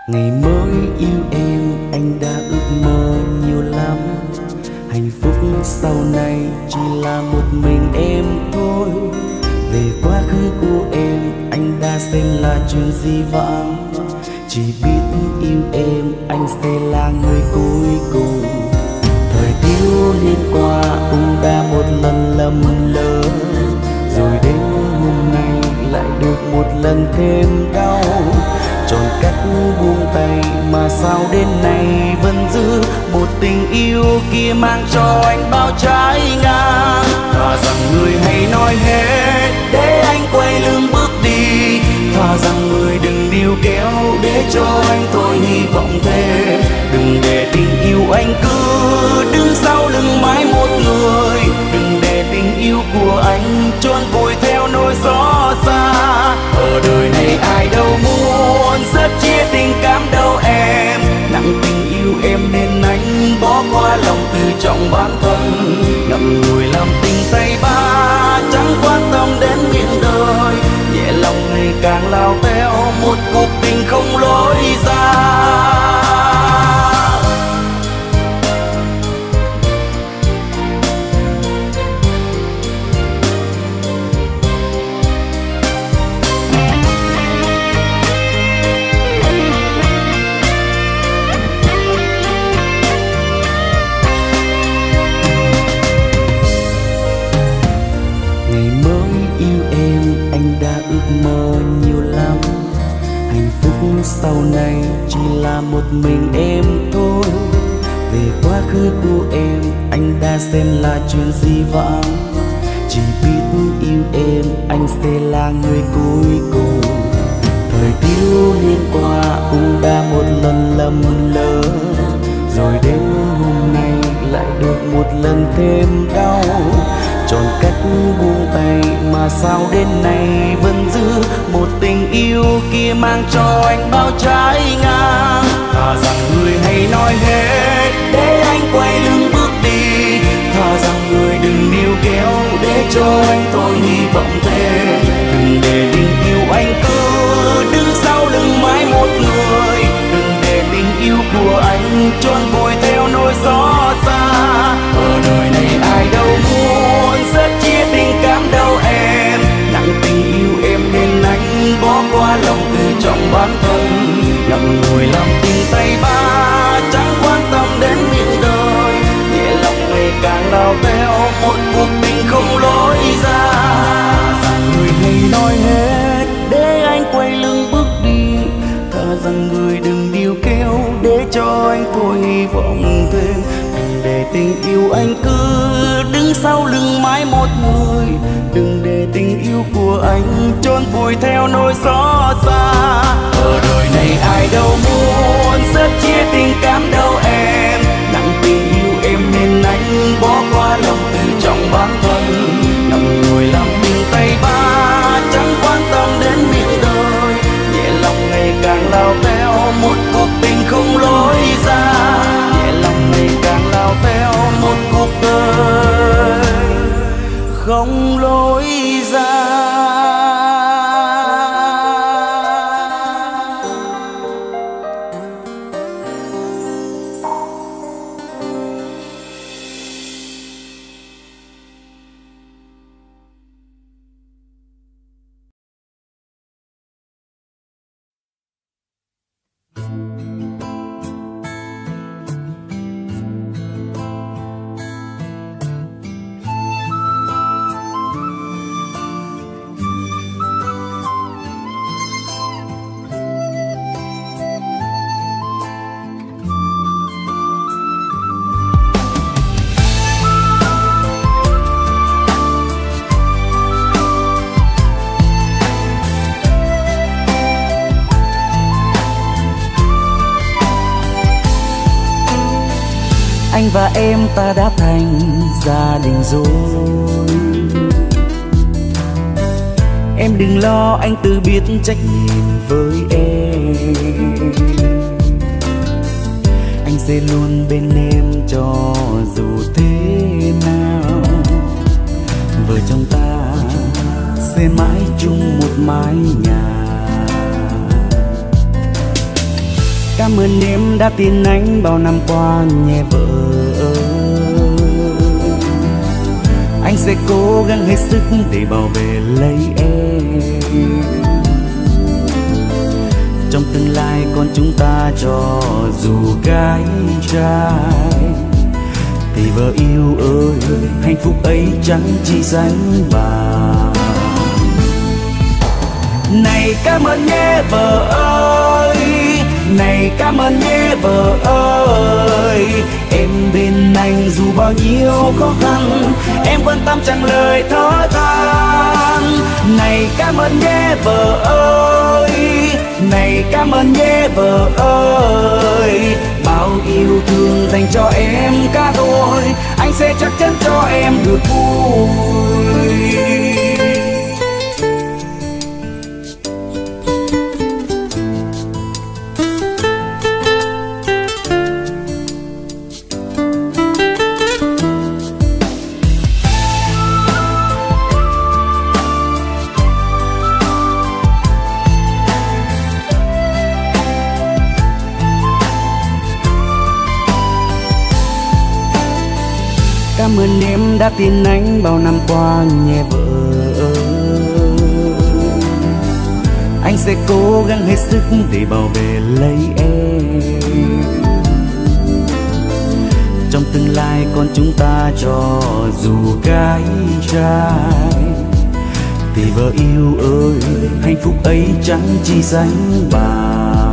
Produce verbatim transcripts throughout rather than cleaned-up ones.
Ngày mới yêu em anh đã ước mơ nhiều lắm. Hạnh phúc sau này chỉ là một mình em thôi. Về quá khứ của em anh đã xem là chuyện di vãng. Chỉ biết yêu em anh sẽ là người cuối cùng. Thời thiếu niên qua cũng đã một lần lầm lỡ, rồi đến hôm nay lại được một lần thêm đau. Chọn cách buông tay mà sao đến nay vẫn giữ một tình yêu kia mang cho anh bao trái ngang. Thà rằng người hãy nói hết để anh quay lưng bước đi. Thà rằng người đừng níu kéo để cho anh thôi hy vọng thêm. Đừng để tình yêu anh cứ đứng sau lưng mãi một người. Đừng để tình yêu của anh chôn vùi theo nỗi xót xa. Ở đời này ai đâu muốn rất chia tình cảm đâu em. Nặng tình yêu em nên anh bỏ qua lòng tự trọng bản thân. Ngậm ngùi làm tình tay ba chẳng quan tâm đến miệng đời. Nhẹ lòng ngày càng lao theo một cuộc tình không lối ra. Sau này chỉ là một mình em thôi. Về quá khứ của em anh đã xem là chuyện di vãng. Chỉ biết yêu em anh sẽ là người cuối cùng. Thời thiếu niên qua cũng đã một lần lầm lỡ, rồi đến hôm nay lại được một lần thêm đau. Chọn cách buông tay mà sao đến nay vẫn giữ một tình yêu kia mang cho anh bao trái ngang. Thà rằng người hãy nói hết để anh quay lưng bước đi. Thà rằng người đừng níu kéo để cho anh thôi hy vọng thêm. Đừng để tình yêu anh cứ đứng sau lưng mãi một người. Đừng để tình yêu của anh chôn vùi theo nỗi xót xa. Ở đời này ai đâu muốn rất chia tình cảm đâu em. Nặng tình yêu em nên anh bỏ qua lòng tự trọng bản thân. Ngậm ngùi làm tình tay ba chẳng quan tâm đến miệng đời. Nhẹ lòng ngày càng lao theo một cuộc tình không lối ra. Rằng người hãy nói hết để anh quay lưng bước đi. Thà rằng người đừng níu kéo để cho anh thôi hy vọng thêm. Đừng để tình yêu anh cứ đứng sau lưng mãi một người. Đừng để tình yêu của anh chôn vùi theo nỗi xót xa. Ở đời này ai đâu muốn rất chia tình cảm đâu em. Nặng tình yêu em nên anh bỏ qua lòng tự trọng bản thân. Nằm ngồi làm mình tay ba chẳng quan tâm đến miệng đời. Nhẹ lòng ngày càng lao theo một cuộc tình không lối ra. Nhẹ lòng ngày càng lao theo một cuộc đời không lối ra. Anh và em ta đã thành gia đình rồi. Em đừng lo anh tự biết trách nhiệm với em. Anh sẽ luôn bên em cho dù thế nào. Vợ chồng ta sẽ mãi chung một mái nhà. Cảm ơn em đã tin anh bao năm qua nhé vợ ơi. Anh sẽ cố gắng hết sức để bảo vệ lấy em. Trong tương lai con chúng ta cho dù gái trai, thì vợ yêu ơi, hạnh phúc ấy chẳng chỉ sánh bằng. Này cảm ơn nhé vợ ơi, này cảm ơn nhé vợ ơi. Em bên anh dù bao nhiêu khó khăn, em quan tâm chẳng lời thở than. Này cảm ơn nhé vợ ơi, này cảm ơn nhé vợ ơi. Bao yêu thương dành cho em cả tôi, anh sẽ chắc chắn cho em được vui. Cảm ơn em đã tin anh bao năm qua nhé vợ ơi. Anh sẽ cố gắng hết sức để bảo vệ lấy em. Trong tương lai con chúng ta cho dù gái trai, thì vợ yêu ơi, hạnh phúc ấy chẳng chỉ sánh bằng.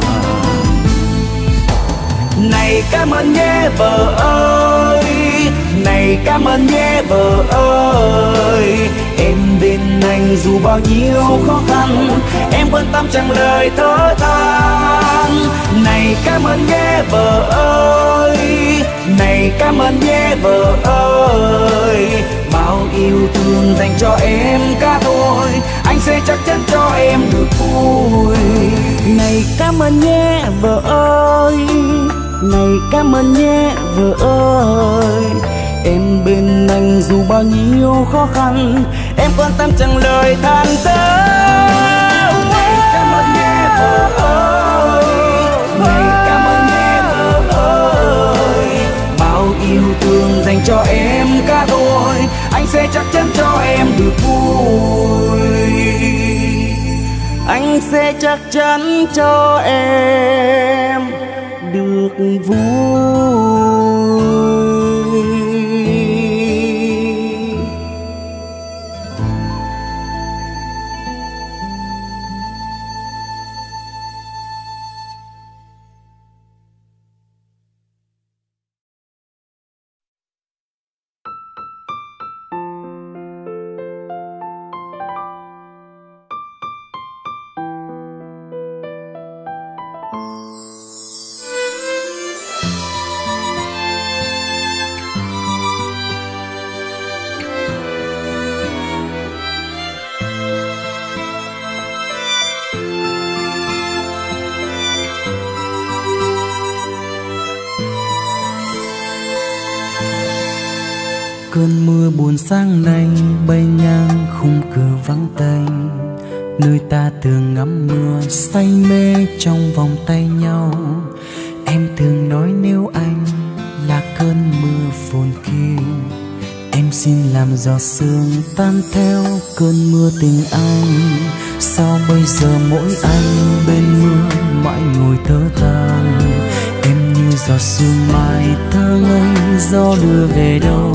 Này cảm ơn nhé vợ ơi, này cảm ơn nhé vợ ơi. Em bên anh dù bao nhiêu khó khăn, em quan tâm chẳng lời thở than. Này cảm ơn nhé vợ ơi, này cảm ơn nhé vợ ơi. Bao yêu thương dành cho em cả tôi, anh sẽ chắc chắn cho em được vui. Này cảm ơn nhé vợ ơi, này cảm ơn nhé vợ ơi. Em bên anh dù bao nhiêu khó khăn, em quan tâm chẳng lời than thở. Này cảm ơn nhé vợ ơi, này cảm ơn nhé vợ ơi. Bao yêu thương dành cho em cả tôi, anh sẽ chắc chắn cho em được vui. Anh sẽ chắc chắn cho em được vui. Cơn mưa buồn sáng nay bay ngang khung cửa vắng tanh, nơi ta thường ngắm mưa say mê trong vòng tay nhau. Em thường nói nếu anh là cơn mưa phồn kia, em xin làm giọt sương tan theo cơn mưa tình anh. Sao bây giờ mỗi anh bên mưa mãi ngồi thở than, em như giọt sương mai thơ ngây gió đưa về đâu.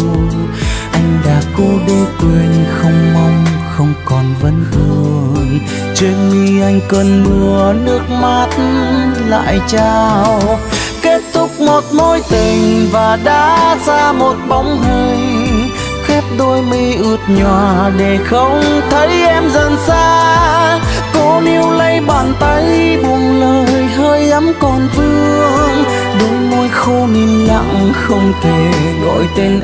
Anh đã cố để quên không mong không còn vấn thương, trên mi anh cơn mưa nước mắt lại trao. Kết thúc một mối tình và đã ra một bóng hình, khép đôi mi ướt nhòa để không thấy em dần xa. Cô níu lấy bàn tay buông lời hơi ấm còn vương, đôi môi khô nín lặng không thể gọi tên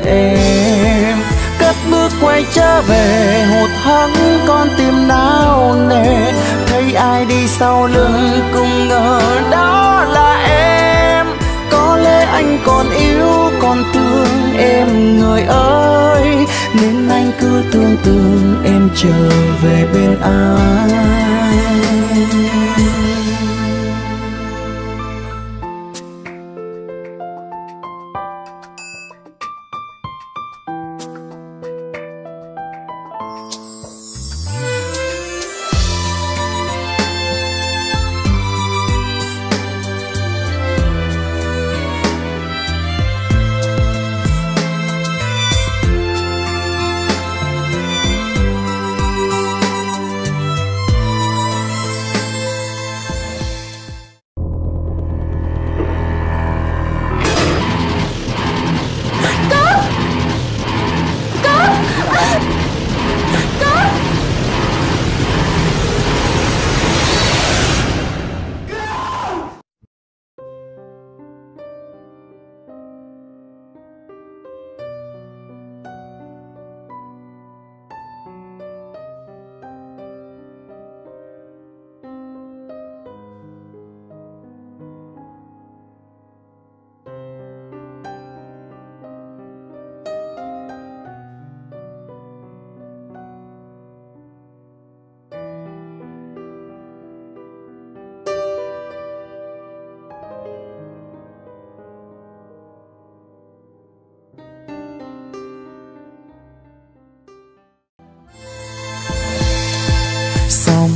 em. Cất bước quay trở về hụt hẫng con tim nao nề, thấy ai đi sau lưng cũng ngờ đó là em. Có lẽ anh còn yêu còn thương em người ơi, nên anh cứ tưởng tượng em trở về bên anh.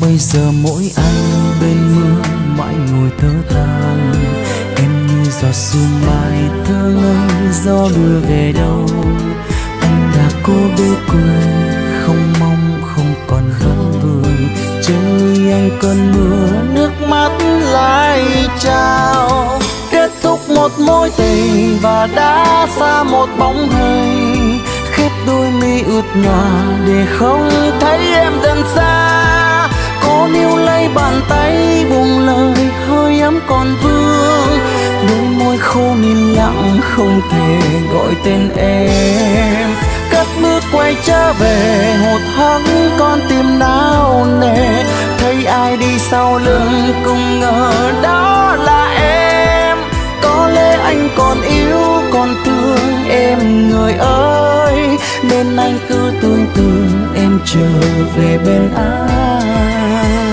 bây giờ mỗi anh bên mưa mãi ngồi thở than. Em như giọt sương mai thơ ngây gió đưa về đâu. Anh đã cố để quên, không mong không còn vấn vương. Trên mi anh cơn mưa nước mắt lại trao. Kết thúc một mối tình và đã xa một bóng hình. Khép đôi mi ướt nhòa để không thấy em dần xa. Cố níu lấy bàn tay buông lời hơi ấm còn vương. Đôi môi khô nín lặng không thể gọi tên em. Cất bước quay trở về hụt hẫng con tim nao nề. Thấy ai đi sau lưng cũng ngờ đó là em. Có lẽ anh còn yêu còn thương em người ơi, nên anh cứ tưởng tượng em trở về bên ai.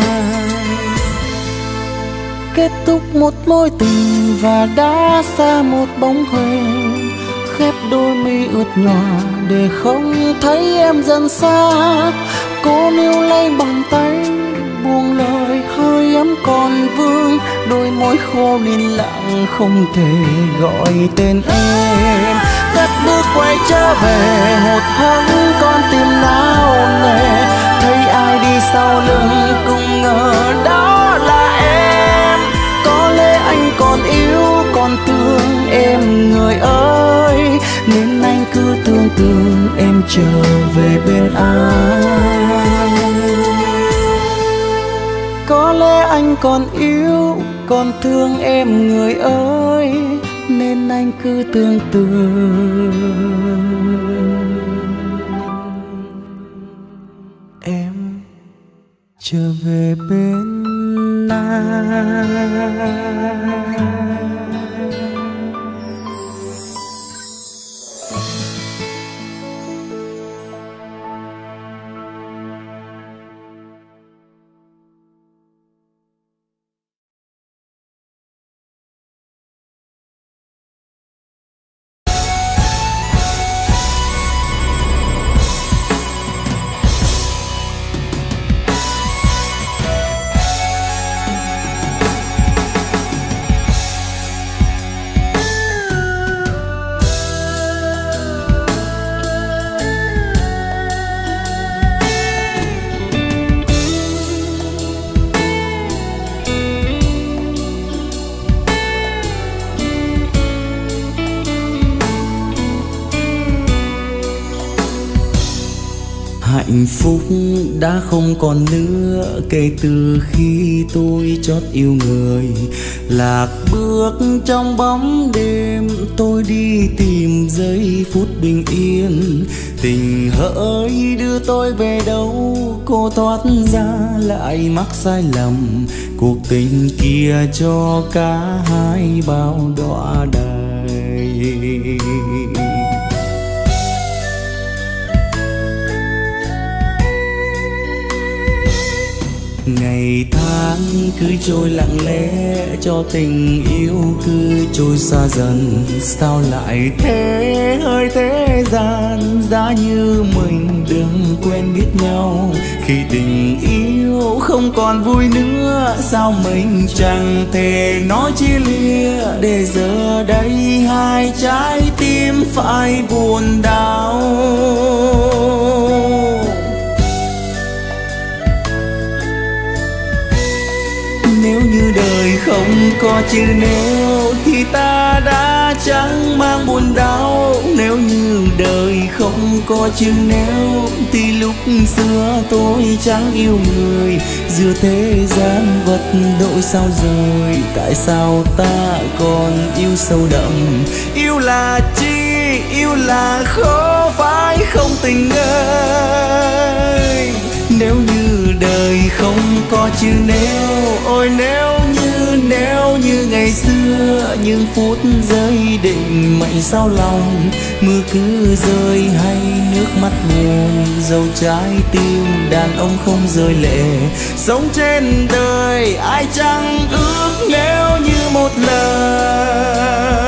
Kết thúc một mối tình và đã xa một bóng hình. Khép đôi mi ướt nhòa để không thấy em dần xa. Cố níu lấy bàn tay buông lời hơi ấm còn vương. Đôi môi khô nín lặng không thể gọi tên em. Cất bước quay trở về hụt hẫng con tim nao nề. Thấy ai đi sau lưng cũng ngờ đó là em. Có lẽ anh còn yêu còn thương em người ơi, nên anh cứ tưởng tượng em trở về bên ai. Có lẽ anh còn yêu còn thương em người ơi, nên anh cứ tưởng tượng em trở về bên ai. Hạnh phúc đã không còn nữa kể từ khi tôi chót yêu người. Lạc bước trong bóng đêm tôi đi tìm giây phút bình yên. Tình hỡi đưa tôi về đâu, cô thoát ra lại mắc sai lầm. Cuộc tình kia cho cả hai bao đọa đầy. Ngày tháng cứ trôi lặng lẽ cho tình yêu cứ trôi xa dần. Sao lại thế hơi thế gian, giá như mình đừng quen biết nhau. Khi tình yêu không còn vui nữa, sao mình chẳng thể nói chia lìa. Để giờ đây hai trái tim phải buồn đau. Nếu như đời không có chữ nếu thì ta đã chẳng mang buồn đau. Nếu như đời không có chữ nếu thì lúc xưa tôi chẳng yêu người. Giữa thế gian vật đổi sao rời, tại sao ta còn yêu sâu đậm. Yêu là chi, yêu là khó phải không tình ơi. Nếu như đời không có chữ nếu, ôi nếu như nếu như ngày xưa những phút giây định mệnh sao lòng. Mưa cứ rơi hay nước mắt buồn, dẫu trái tim đàn ông không rơi lệ. Sống trên đời ai chẳng ước nếu như một lần.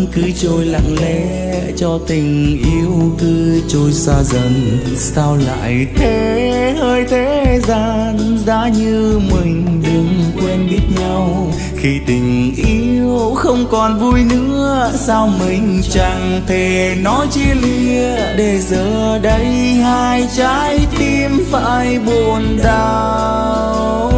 cứ trôi lặng lẽ, cho tình yêu cứ trôi xa dần. Sao lại thế ơi thế gian, giá như mình đừng quên biết nhau. Khi tình yêu không còn vui nữa, sao mình chẳng thể nói chia lìa, để giờ đây hai trái tim phải buồn đau.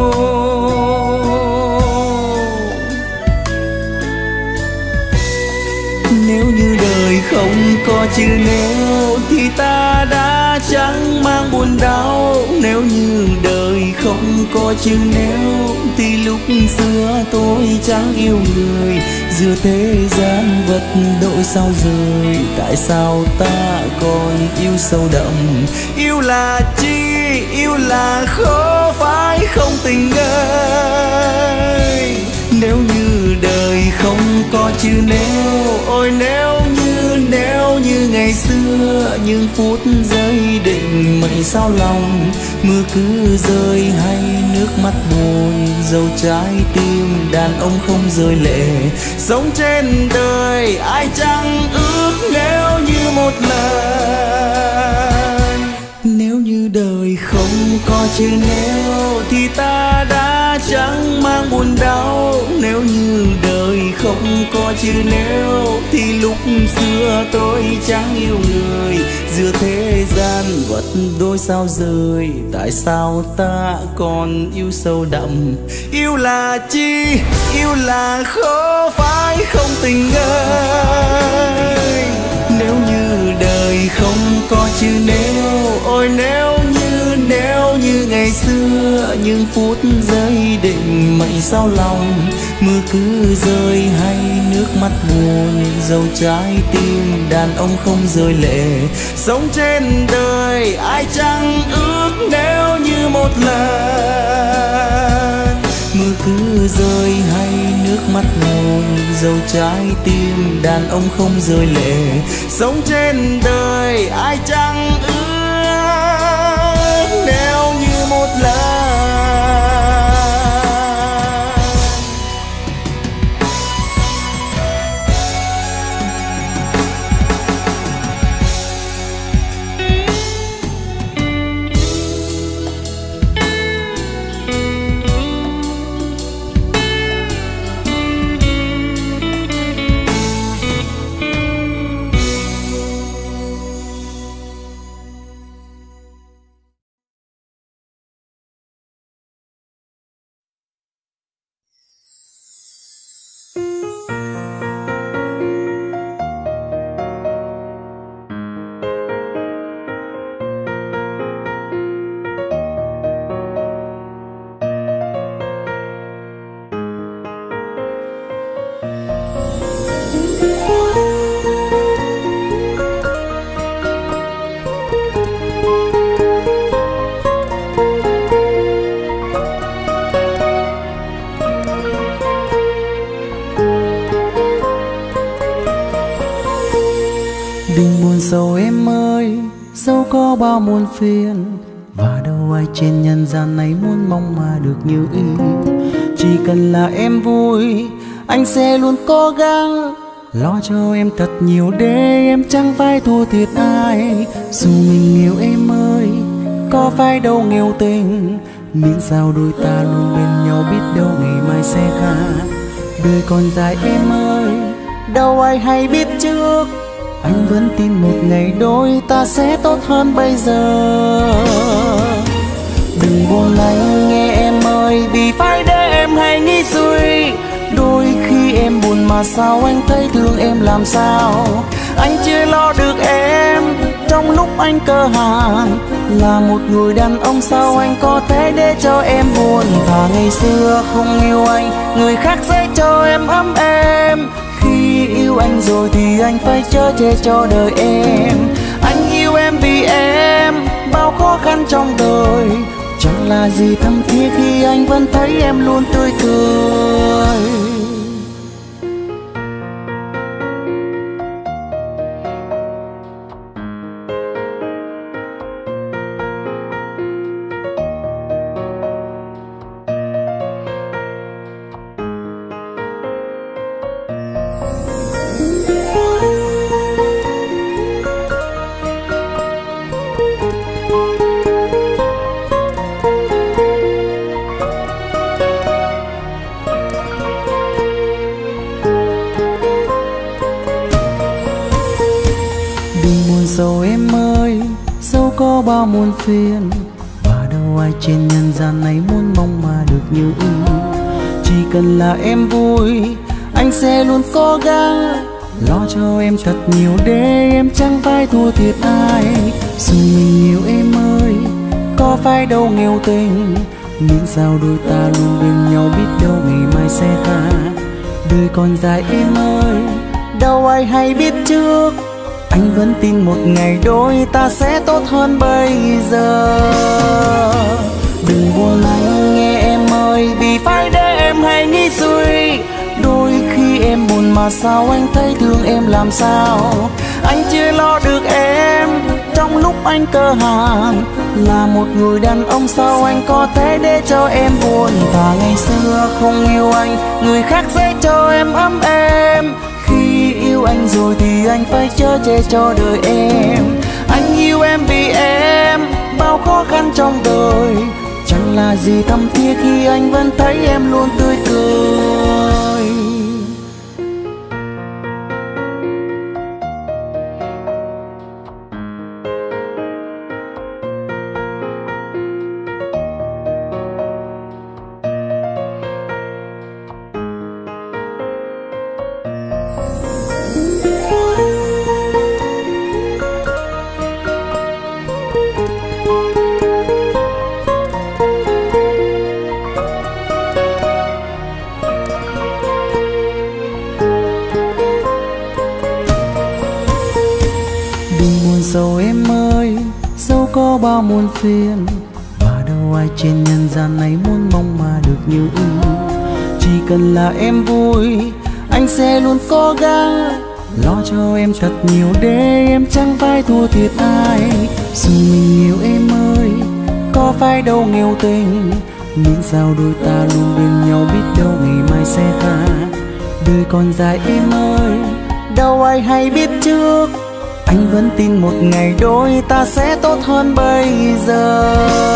Nếu như đời không có chữ nếu thì ta đã chẳng mang buồn đau. Nếu như đời không có chữ nếu thì lúc xưa tôi chẳng yêu người. Giữa thế gian vật đổi sao rời, tại sao ta còn yêu sâu đậm. Yêu là chi, yêu là khó phải không tình ơi. Nếu như đời không có chữ nếu, ôi nếu như nếu như ngày xưa, những phút giây định mệnh sao lòng. Mưa cứ rơi hay nước mắt buồn, dẫu trái tim đàn ông không rơi lệ. Sống trên đời ai chẳng ước nếu như một lần. Nếu như đời không có chữ nếu thì ta đã chẳng mang buồn đau. Nếu như đời không có chữ nếu thì lúc xưa tôi chẳng yêu người. Giữa thế gian vật đôi sao rời, tại sao ta còn yêu sâu đậm. Yêu là chi, yêu là khó phải không tình ơi. Nếu như đời không có chữ nếu, ôi nếu như nếu như ngày xưa, những phút giây định mệnh sao lòng. Mưa cứ rơi hay nước mắt buồn, dẫu trái tim đàn ông không rơi lệ. Sống trên đời ai chẳng ước nếu như một lần. Mưa cứ rơi hay nước mắt buồn, dẫu trái tim đàn ông không rơi lệ. Sống trên đời ai chẳng ước nếu như một lần. Dẫu em ơi, dẫu có bao muôn phiền, và đâu ai trên nhân gian này muốn mong mà được như ý. Chỉ cần là em vui, anh sẽ luôn cố gắng lo cho em thật nhiều để em chẳng phải thua thiệt ai. Dù mình nghèo em ơi, có phải đâu nghèo tình, miễn sao đôi ta luôn bên nhau, biết đâu ngày mai sẽ khác. Đời còn dài em ơi, đâu ai hay biết trước. Anh vẫn tin một ngày đôi ta sẽ tốt hơn bây giờ. Đừng buồn anh nghe em ơi, vì phải để em hay nghĩ suy. Đôi khi em buồn mà sao anh thấy thương em làm sao. Anh chưa lo được em trong lúc anh cơ hàn. Là một người đàn ông sao anh có thể để cho em buồn. Thà ngày xưa không yêu anh, người khác sẽ cho em ấm êm. Khi yêu anh rồi thì anh phải chở che cho đời em. Anh yêu em vì em bao khó khăn trong đời, chẳng là gì thâm thiết khi anh vẫn thấy em luôn tươi cười. muôn phiền, và đâu ai trên nhân gian này muốn mong mà được như ý. Chỉ cần là em vui, anh sẽ luôn cố gắng lo cho em thật nhiều để em chẳng phải thua thiệt ai. Dù mình nhiều em ơi, có phải đâu nghèo tình, miễn sao đôi ta luôn bên nhau, biết đâu ngày mai sẽ khác. Đời còn dài em ơi, đâu ai hay biết trước, anh vẫn tin một ngày đôi ta sẽ tốt hơn bây giờ. Đừng buồn anh nghe em ơi, vì phải để em hay nghĩ suy. Đôi khi em buồn mà sao anh thấy thương em làm sao. Anh chưa lo được em trong lúc anh cơ hàn, là một người đàn ông sao anh có thể để cho em buồn. Và ngày xưa không yêu anh, người khác sẽ cho em ấm êm. Khi yêu anh rồi thì anh phải chở che cho đời em. Anh yêu em vì em bao khó khăn trong đời, chẳng là gì thâm thiết khi anh vẫn thấy em luôn tươi cười. Dẫu em ơi, dẫu có bao muôn phiền, và đâu ai trên nhân gian này muốn mong mà được như ý. Chỉ cần là em vui, anh sẽ luôn cố gắng lo cho em thật nhiều để em chẳng phải thua thiệt ai. Dù mình nhiều em ơi, có phải đâu nghèo tình, miễn sao đôi ta luôn bên nhau, biết đâu ngày mai sẽ khác. Đời còn dài em ơi, đâu ai hay biết trước, anh vẫn tin một ngày đôi ta sẽ tốt hơn bây giờ.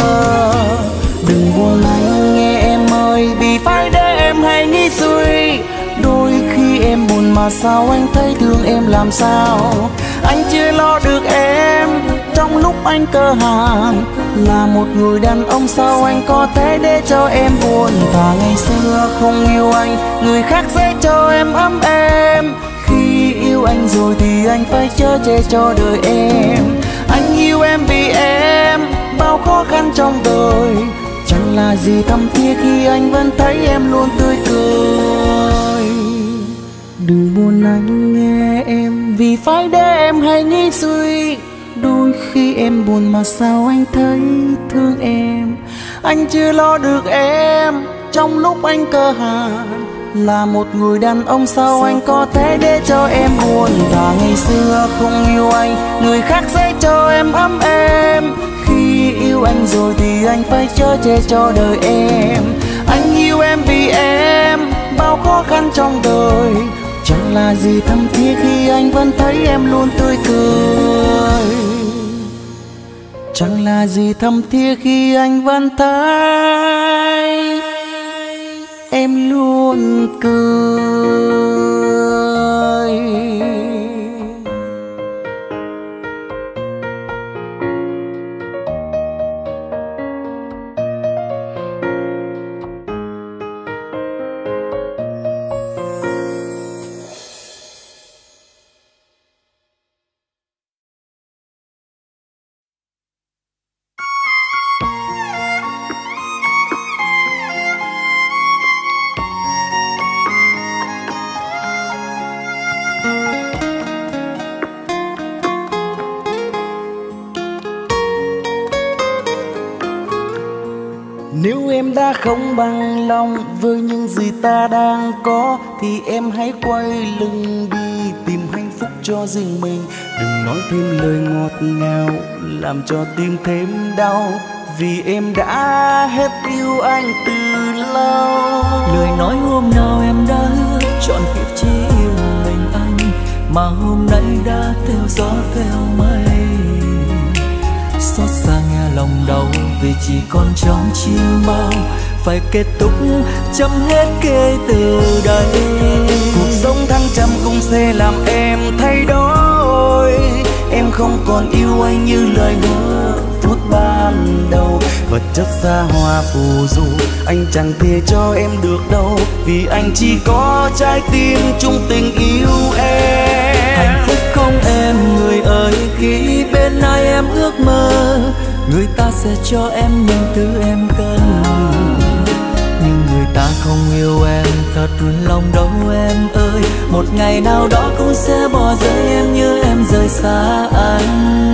Đừng buồn anh nghe em ơi, vì phải để em hay nghĩ suy. Đôi khi em buồn mà sao anh thấy thương em làm sao. Anh chưa lo được em trong lúc anh cơ hàn, là một người đàn ông sao anh có thể để cho em buồn. Và ngày xưa không yêu anh, người khác sẽ cho em ấm êm. Khi yêu anh rồi thì anh phải chở che cho đời em. Anh yêu em vì em bao khó khăn trong đời, chẳng là gì thâm thiết khi anh vẫn thấy em luôn tươi cười. Đừng buồn anh nghe em, vì phải để em hay nghĩ suy. Đôi khi em buồn mà sao anh thấy thương em. Anh chưa lo được em trong lúc anh cơ hàn, là một người đàn ông sao anh có thể để cho em buồn. Và ngày xưa không yêu anh, người khác sẽ cho em ấm êm. Khi yêu anh rồi thì anh phải chở che cho đời em. Anh yêu em vì em bao khó khăn trong đời, chẳng là gì thâm thiết khi anh vẫn thấy em luôn tươi cười. Chẳng là gì thâm thiết khi anh vẫn thấy em luôn cười. Nếu em đã không bằng lòng với những gì ta đang có, thì em hãy quay lưng đi tìm hạnh phúc cho riêng mình. Đừng nói thêm lời ngọt ngào làm cho tim thêm đau, vì em đã hết yêu anh từ lâu. Lời nói hôm nào em đã hứa chọn kiếp chỉ yêu mình anh, mà hôm nay đã theo gió theo mây. Xót xa nghe lòng đau vì chỉ còn trong chim bao, phải kết thúc chấm hết kể từ đây. Cuộc sống thăng trầm cũng sẽ làm em thay đổi. Em không còn yêu anh như lời hứa, phút ban đầu. Vật chất xa hoa phù du anh chẳng thể cho em được đâu, vì anh chỉ có trái tim chung tình yêu em. Hạnh phúc không em người ơi, khi bên ai em ước mơ, người ta sẽ cho em những thứ em cần. Nhưng người ta không yêu em thật lòng đâu em ơi, một ngày nào đó cũng sẽ bỏ rơi em như em rời xa anh.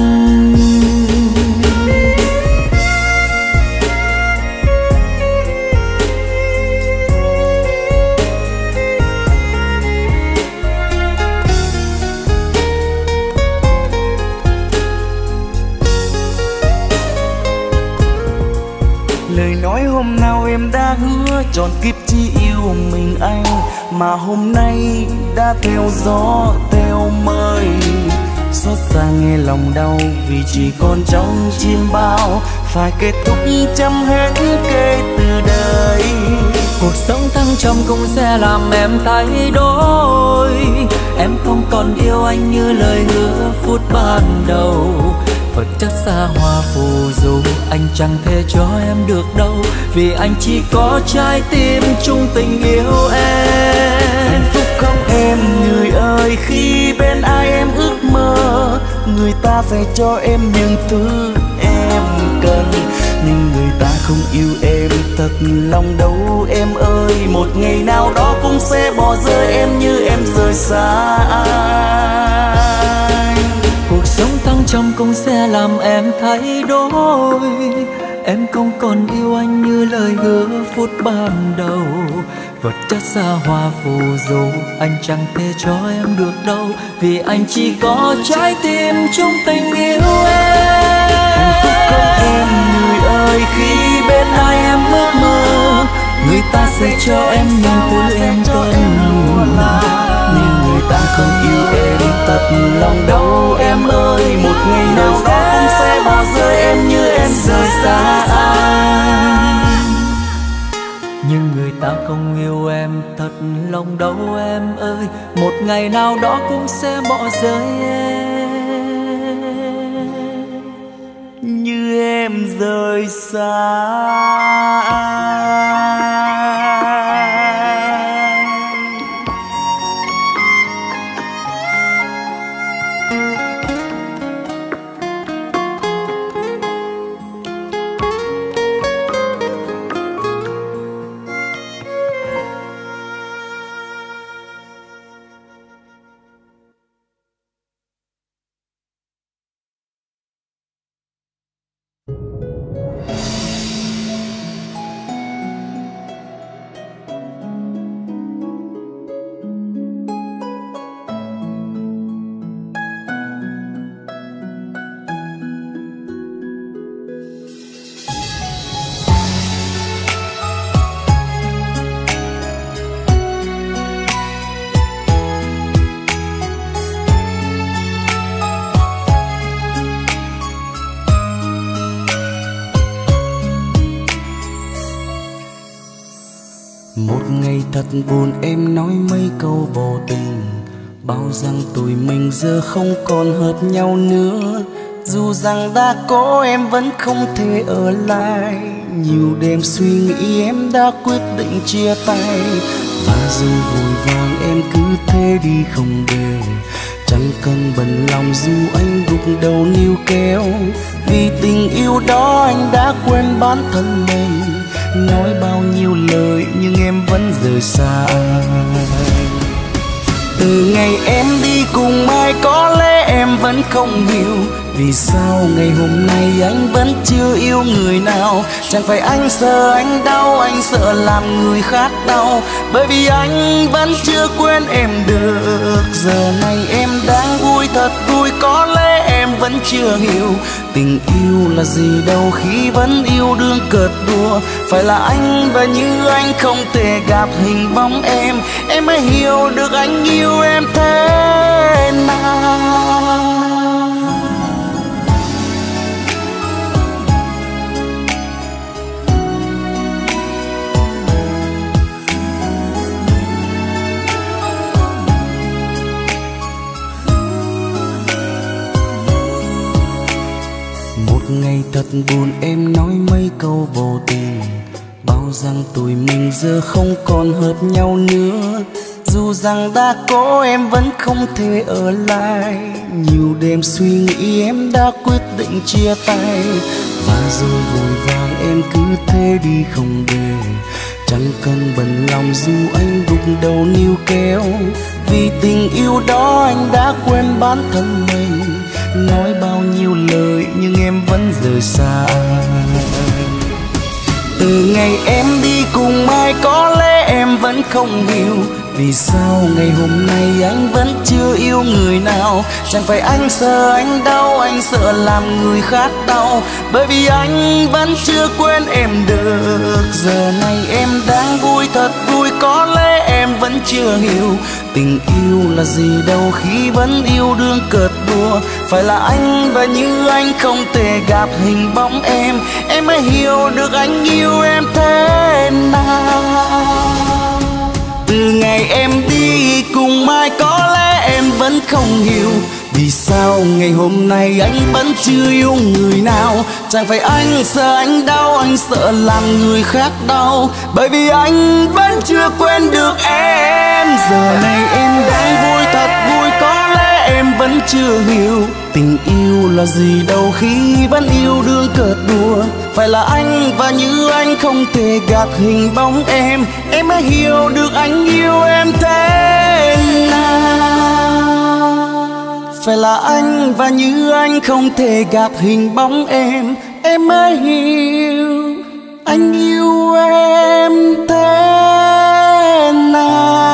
Lời nói hôm nào em đã hứa trọn kiếp chỉ yêu mình anh, mà hôm nay đã theo gió theo mây. Xót xa nghe lòng đau vì chỉ còn trong chim bao, phải kết thúc chấm hết kể từ đây. Cuộc sống thăng trầm cũng sẽ làm em thay đổi, em không còn yêu anh như lời hứa phút ban đầu. Vật chất xa hoa phù du anh chẳng thể cho em được đâu, vì anh chỉ có trái tim chung tình yêu em. Hạnh phúc không em người ơi, khi bên ai em ước mơ, người ta sẽ cho em những thứ em cần. Nhưng người ta không yêu em thật lòng đâu em ơi, một ngày nào đó cũng sẽ bỏ rơi em như em rời xa anh. Cuộc sống thăng trầm cũng sẽ làm em thay đổi, em không còn yêu anh như lời hứa phút ban đầu. Vật chất xa hoa phù du anh chẳng thể cho em được đâu, vì anh chỉ có trái tim chung tình yêu em. Hạnh phúc không em người ơi, khi bên ai em ước mơ, người ta sẽ cho em những thứ em cần. Nhưng người ta không yêu em thật lòng đâu em ơi, một ngày nào đó cũng sẽ bỏ rơi em như em rời xa anh. Nhưng người ta không yêu em thật lòng đâu em ơi, một ngày nào đó cũng sẽ bỏ rơi em như em rời xa anh. Một ngày thật buồn em nói mấy câu vô tình, bao rằng tụi mình giờ không còn hợp nhau nữa. Dù rằng đã có em vẫn không thể ở lại, nhiều đêm suy nghĩ em đã quyết định chia tay. Và dù vội vàng em cứ thế đi không về, chẳng cần bận lòng dù anh gục đầu níu kéo. Vì tình yêu đó anh đã quên bản thân mình, nói bao nhiêu lời nhưng em vẫn rời xa anh. Từ ngày em đi cùng ai có lẽ em vẫn không hiểu, vì sao ngày hôm nay anh vẫn chưa yêu người nào. Chẳng phải anh sợ anh đau, anh sợ làm người khác đau, bởi vì anh vẫn chưa quên em được. Giờ này em đang vui thật vui, có lẽ em vẫn chưa hiểu tình yêu là gì đâu khi vẫn yêu đương cợt đùa. Phải là anh và như anh không thể gặp hình bóng em, em mới hiểu được anh yêu em thế nào. Một ngày thật buồn em nói mấy câu vô tình, bao rằng tụi mình giờ không còn hợp nhau nữa. Dù rằng đã có em vẫn không thể ở lại, nhiều đêm suy nghĩ em đã quyết định chia tay. Và rồi vội vàng em cứ thế đi không về, chẳng cần bận lòng dù anh gục đầu níu kéo. Vì tình yêu đó anh đã quên bản thân mình, nói bao nhiêu lời nhưng em vẫn rời xa. Từ ngày em đi cùng ai có lẽ em vẫn không hiểu, vì sao ngày hôm nay anh vẫn chưa yêu người nào. Chẳng phải anh sợ anh đau, anh sợ làm người khác đau, bởi vì anh vẫn chưa quên em được. Giờ này em đang vui thật vui, có lẽ em vẫn chưa hiểu tình yêu là gì đâu khi vẫn yêu đương cợt đùa. Phải là anh và như anh không thể gặp hình bóng em, em mới hiểu được anh yêu em thế nào. Từ ngày em đi cùng ai có lẽ em vẫn không hiểu, vì sao ngày hôm nay anh vẫn chưa yêu người nào. Chẳng phải anh sợ anh đau, anh sợ làm người khác đau, bởi vì anh vẫn chưa quên được em. Giờ này em đang vui thật vui, có lẽ em vẫn chưa hiểu tình yêu là gì đâu khi vẫn yêu đương cợt đùa. Phải là anh và như anh không thể gạt hình bóng em, em mới hiểu được anh yêu em thế nào. Phải là anh và như anh không thể gạt hình bóng em, em mới hiểu anh yêu em thế nào.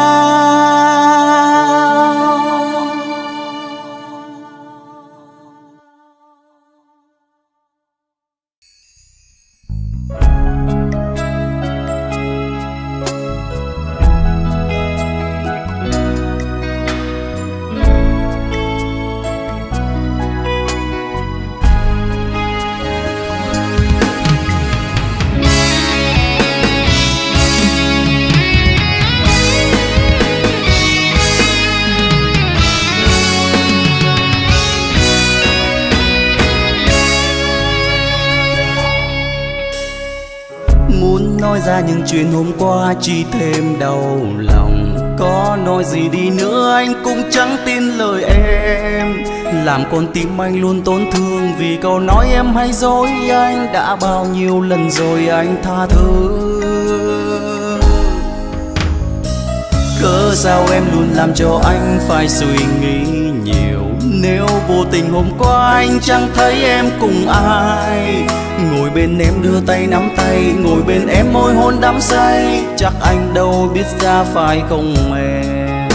Nói ra những chuyện hôm qua chỉ thêm đau lòng, có nói gì đi nữa anh cũng chẳng tin lời em. Làm con tim anh luôn tổn thương vì câu nói em hay dối anh, đã bao nhiêu lần rồi anh tha thứ. Cớ sao em luôn làm cho anh phải suy nghĩ nhiều, nếu vô tình hôm qua anh chẳng thấy em cùng ai. Ngồi bên em đưa tay nắm tay, ngồi bên em môi hôn đắm say, chắc anh đâu biết ra phải không em.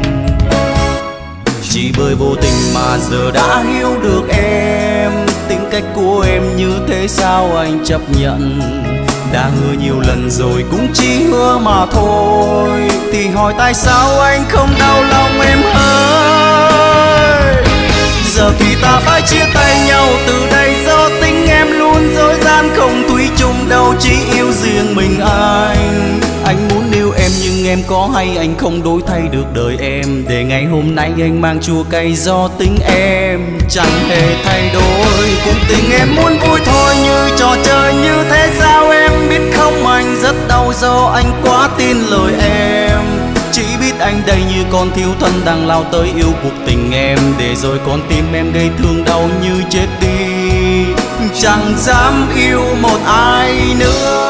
Chỉ bởi vô tình mà giờ đã hiểu được em, tính cách của em như thế sao anh chấp nhận. Đã hứa nhiều lần rồi cũng chỉ hứa mà thôi, thì hỏi tại sao anh không đau lòng em ơi. Giờ thì ta phải chia tay nhau từ đây, do tính em luôn dối gian không thủy chung đâu, chỉ yêu riêng mình anh. Anh muốn yêu em nhưng em có hay anh không đổi thay được đời em, để ngày hôm nay anh mang chua cay do tính em chẳng hề thay đổi. Cuộc tình em muốn vui thôi như trò chơi như thế sao em biết không, anh rất đau do anh quá tin lời em. Chỉ biết anh đây như con thiếu thân đang lao tới yêu cuộc tình em, để rồi con tim em gây thương đau như chết đi, chẳng dám yêu một ai nữa.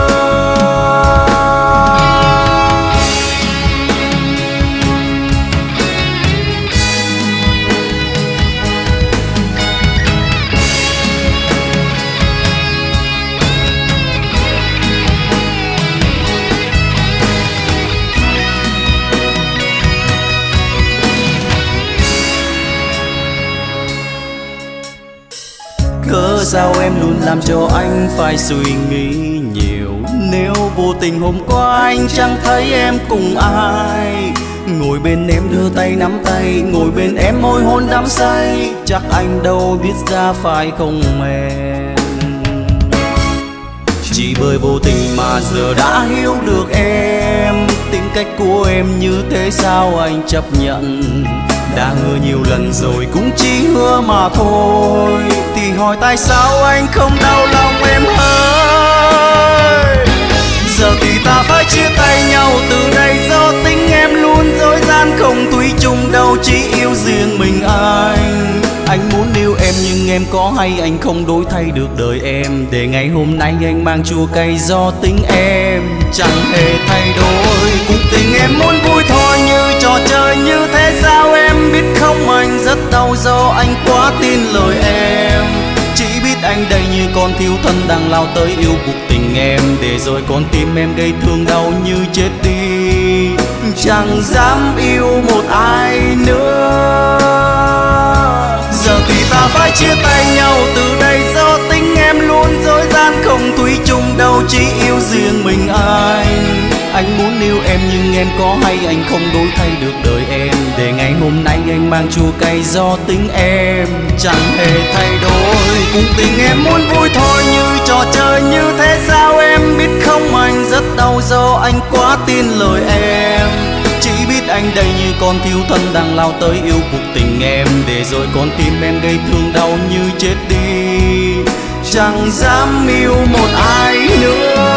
Cớ sao em luôn làm cho anh phải suy nghĩ nhiều, nếu vô tình hôm qua anh chẳng thấy em cùng ai. Ngồi bên em đưa tay nắm tay, ngồi bên em môi hôn đắm say, chắc anh đâu biết ra phải không em. Chỉ bởi vô tình mà giờ đã hiểu được em, tính cách của em như thế sao anh chấp nhận. Đã hứa nhiều lần rồi cũng chỉ hứa mà thôi, thì hỏi tại sao anh không đau lòng em ơi. Giờ thì ta phải chia tay nhau từ đây, do tính em luôn dối gian, không thủy chung đâu chỉ yêu riêng mình anh. Anh muốn yêu em nhưng em có hay anh không đổi thay được đời em, để ngày hôm nay anh mang chua cay do tính em chẳng hề thay đổi. Cuộc tình em muốn vui thôi như trò chơi, như thế sao em biết không, anh rất đau do anh quá tin lời em. Chỉ biết anh đây như con thiếu thân đang lao tới yêu cuộc tình em, để rồi con tim em gây thương đau như chết đi, chẳng dám yêu một ai nữa. Giờ thì ta phải chia tay nhau từ đây, do tính em luôn dối gian, không thủy chung đâu chỉ yêu riêng mình anh. Anh muốn yêu em nhưng em có hay anh không đổi thay được đời em, để ngày hôm nay anh mang chua cay do tính em chẳng hề thay đổi. Cuộc tình em muốn vui thôi như trò chơi, như thế sao em biết không, anh rất đau do anh quá tin lời em. Chỉ biết anh đây như con thiếu thân đang lao tới yêu cuộc tình em, để rồi con tim em gây thương đau như chết đi, chẳng dám yêu một ai nữa.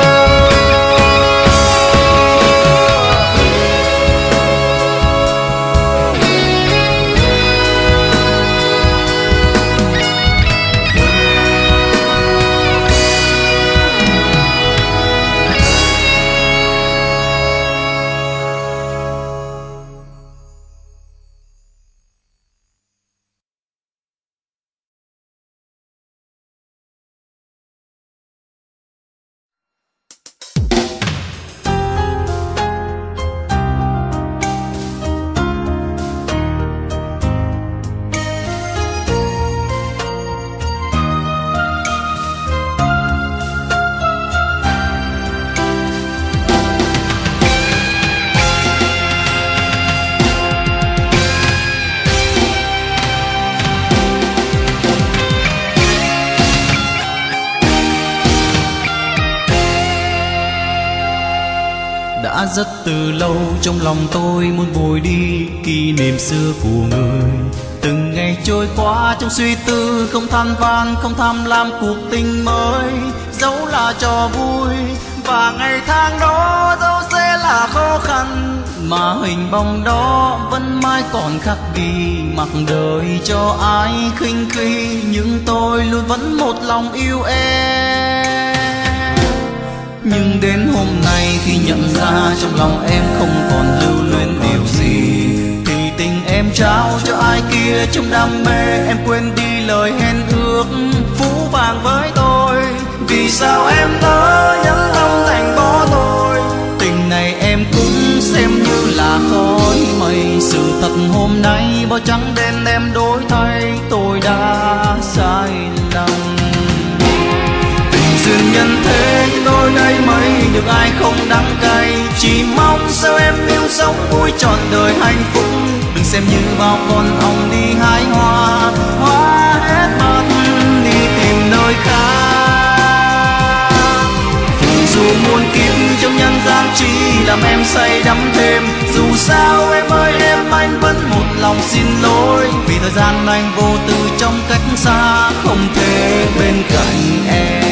Đã rất từ lâu trong lòng tôi muốn vùi đi kỷ niệm xưa của người. Từng ngày trôi qua trong suy tư, không than van không tham lam cuộc tình mới, dẫu là trò vui và ngày tháng đó dẫu sẽ là khó khăn, mà hình bóng đó vẫn mãi còn khắc ghi, mặc đời cho ai khinh khi, nhưng tôi luôn vẫn một lòng yêu em. Nhưng đến hôm nay khi nhận ra trong lòng em không còn lưu luyến điều gì, thì tình em trao cho ai kia trong đam mê, em quên đi lời hẹn ước phũ phàng với tôi. Vì sao em nỡ nhẫn tâm thành bỏ tôi, tình này em cũng xem như là khói mây. Sự thật hôm nay bao trắng đen em đổi thay, tôi đã sai lầm. Duyên nhân thế đôi đây mấy được ai không đắng cay, chỉ mong sao em yêu sống vui trọn đời hạnh phúc. Đừng xem như bao con ong đi hái hoa, hoa hết mất đi tìm nơi khác. Dù muôn kiếp trong nhân gian chỉ làm em say đắm thêm, dù sao em ơi em anh vẫn một lòng xin lỗi, vì thời gian anh vô tư trong cách xa, không thể bên cạnh em.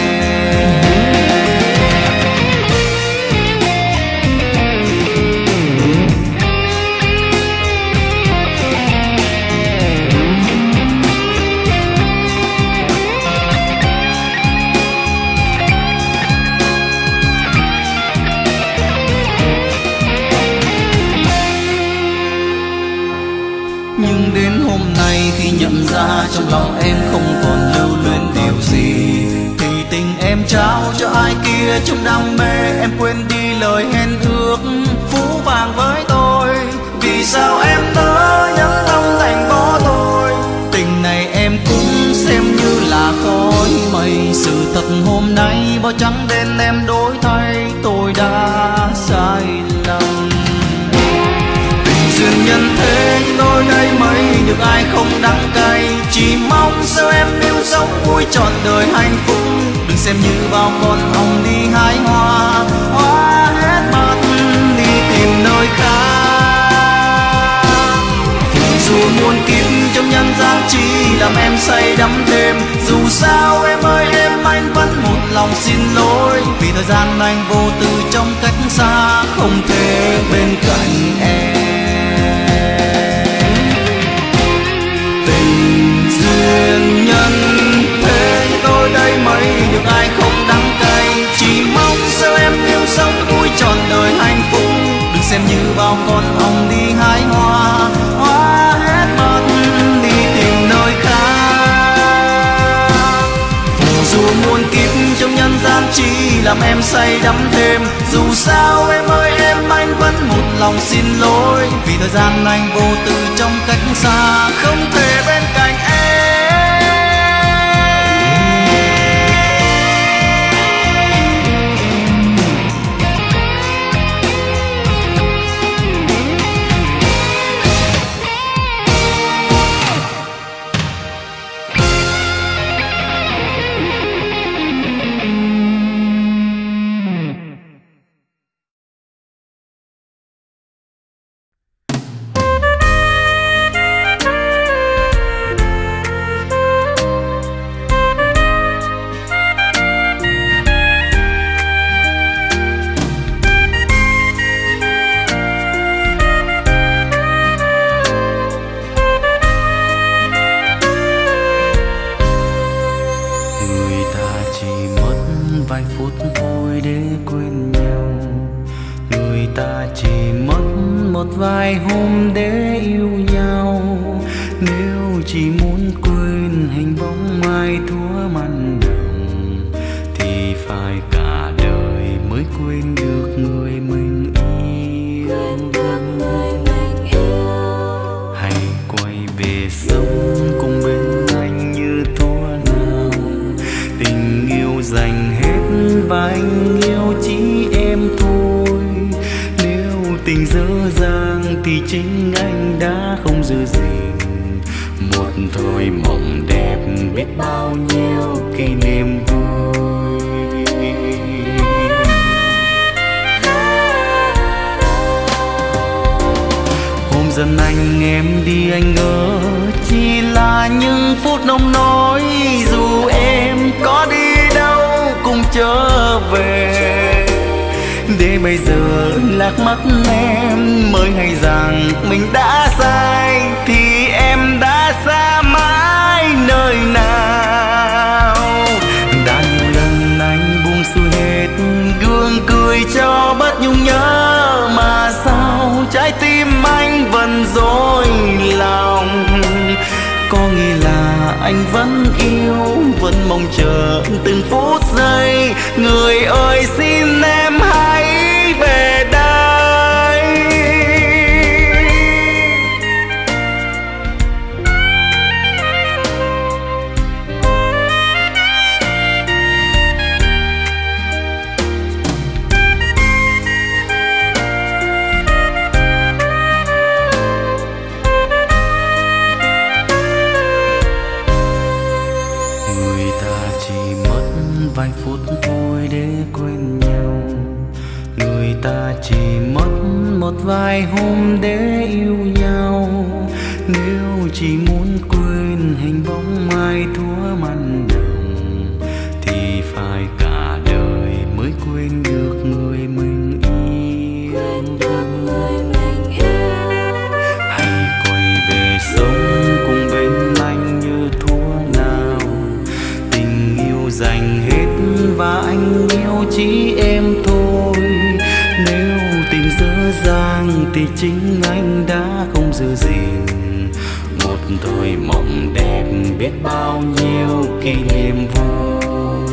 Nhưng đến hôm nay khi nhận ra trong lòng em không còn lưu luyến điều gì, thì tình em trao cho ai kia trong đam mê, em quên đi lời hẹn ước phũ phàng với tôi. Vì sao em nỡ nhẫn tâm thành bỏ tôi, tình này em cũng xem như là khói mây. Sự thật hôm nay bao trắng đen em đổi thay, tôi đã sai lầm. Duyên nhân thế đôi đây mấy được ai không đắng cay, chỉ mong sao em yêu sống vui trọn đời hạnh phúc. Đừng xem như bao con ong đi hái hoa, hoa hết mất đi tìm nơi khác. Dù dù muôn kiếp trong nhân gian chỉ làm em say đắm thêm. Dù sao em ơi em anh vẫn một lòng xin lỗi, vì thời gian anh vô tư trong cách xa không thể bên cạnh em. Tình duyên nhân thế tôi đây mấy được ai không đắng cay, chỉ mong sao em yêu sống vui trọn đời hạnh phúc. Đừng xem như bao con hồng đi hái hoa, hoa hết mất đi tìm nơi khác. Phù dù muôn kiếp trong nhân gian chỉ làm em say đắm thêm. Dù sao em ơi em anh vẫn một lòng xin lỗi, vì thời gian anh vô tư trong cách xa không thể bên cạnh em. Vài hôm để yêu nhau, nếu chỉ muốn quên hình bóng mai thúa mặn đồng, thì phải cả đời mới quên được người mình yêu. Hãy quay về sống cùng bên anh như thuở nào, tình yêu dành hết và anh yêu chỉ em thôi. Nếu tình dở dang thì chính anh đã không giữ gìn một thôi mộng đẹp biết bao nhiêu kỷ niệm vui. Hôm dần anh em đi anh ngỡ chỉ là những phút nông nỗi, dù em có đi đâu cũng trở về. Để bây giờ lạc mất em mới hay rằng mình đã sai, thì em đã xa mãi nơi nào. Đã nhiều lần anh buông xuôi hết gương cười cho bớt nhung nhớ, mà sao trái tim anh vẫn dối lòng. Có nghĩa là anh vẫn yêu, vẫn mong chờ từng phút giây. Người ơi xin em hãy về đây. Người ta chỉ mất vài phút thôi để quên nhau, người ta chỉ mất một vài hôm để yêu nhau. Nếu chỉ muốn quên hình bóng mai thúa mặn đồng, thì phải cả đời mới quên được người mình yêu. Hãy quay về sống cùng bên anh như thuở nào, tình yêu dành hết và anh yêu chỉ em thôi. Nếu tình dở dang thì chính anh đã không giữ gìn một thôi mộng đẹp biết bao nhiêu kỷ niệm vui.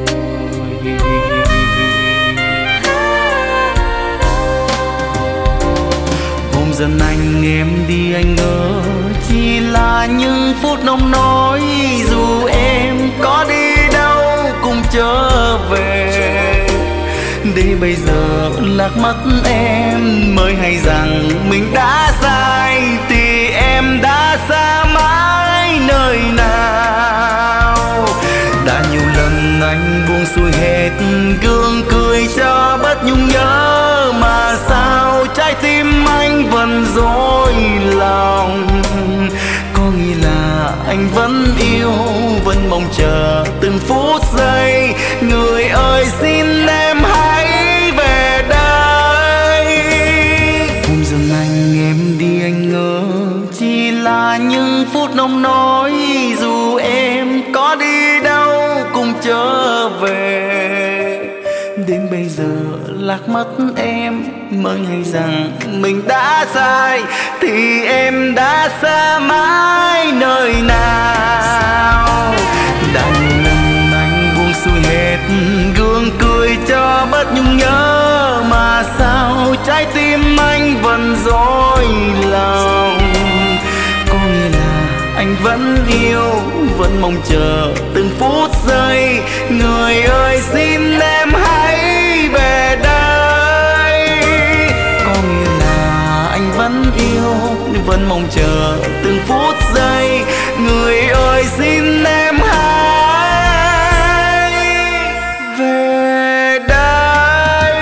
Hôm dần anh em đi anh ngỡ chỉ là những phút nông nỗi, dù em có đi đâu cũng trở về. Để bây giờ lạc mất em mới hay rằng mình đã sai, thì em đã xa mãi nơi nào. Đã nhiều lần anh buông xuôi hết gương cười cho bớt nhung nhớ, mà sao trái tim anh vẫn dối lòng. vẫn yêu, vẫn mong chờ từng phút giây. Người ơi xin em hãy về đây. Hôm dừng anh em đi anh ngỡ Chỉ là những phút nông nỗi, dù em có đi đâu cũng trở về. Đến bây giờ lạc mất em mới hay rằng mình đã sai, thì em đã xa mãi nơi nào. Đã nhiều năm anh buông xuôi hết, gương cười cho bớt nhung nhớ, mà sao trái tim anh vẫn dối lòng. Có nghĩa là anh vẫn yêu, vẫn mong chờ từng phút giây. Người ơi xin em hãy về đây. Có nghĩa là anh vẫn yêu, vẫn mong chờ từng phút giây. Người ơi xin em hãy về đây.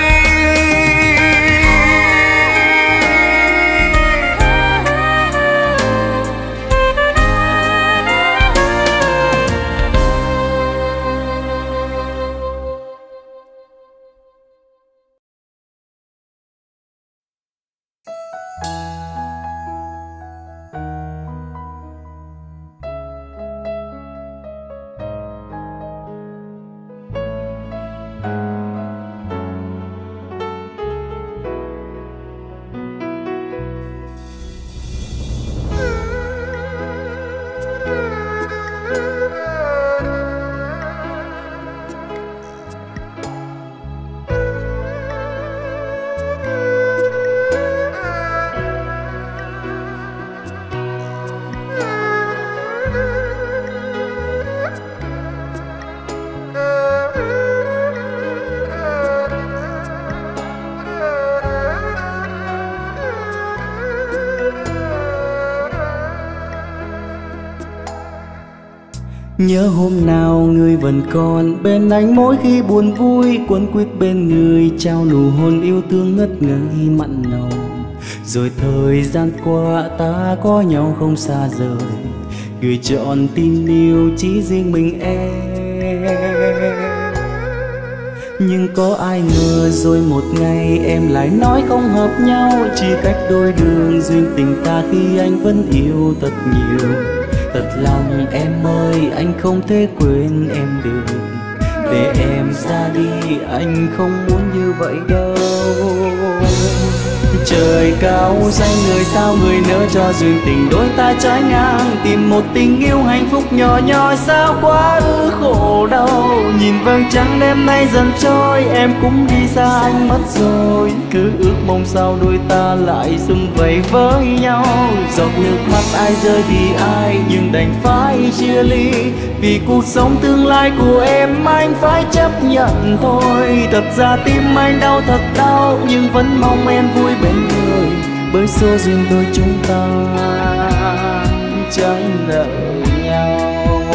Nhớ hôm nào người vẫn còn bên anh, mỗi khi buồn vui quấn quýt bên người, trao nụ hôn yêu thương ngất ngây mặn nồng. Rồi thời gian qua ta có nhau không xa rời, gửi trọn tình yêu chỉ riêng mình em. Nhưng có ai ngờ rồi một ngày em lại nói không hợp nhau, chỉ cách đôi đường duyên tình ta khi anh vẫn yêu thật nhiều. Thật lòng em ơi, anh không thể quên em được, để em ra đi anh không muốn như vậy đâu. Trời cao xanh người sao người nỡ cho duyên tình đôi ta trái ngang, tìm một tình yêu hạnh phúc nhỏ nhoi sao quá ư khổ đau. Nhìn vầng trăng đêm nay dần trôi, em cũng đi xa anh mất rồi, cứ ước mong sao đôi ta lại sum vầy với nhau. Giọt nước mắt ai rơi vì ai, nhưng đành phải chia ly, vì cuộc sống tương lai của em anh phải chấp nhận thôi. Thật ra tim anh đau thật đau, nhưng vẫn mong em vui bên người, bởi số duyên đôi chúng ta chẳng đợi nhau.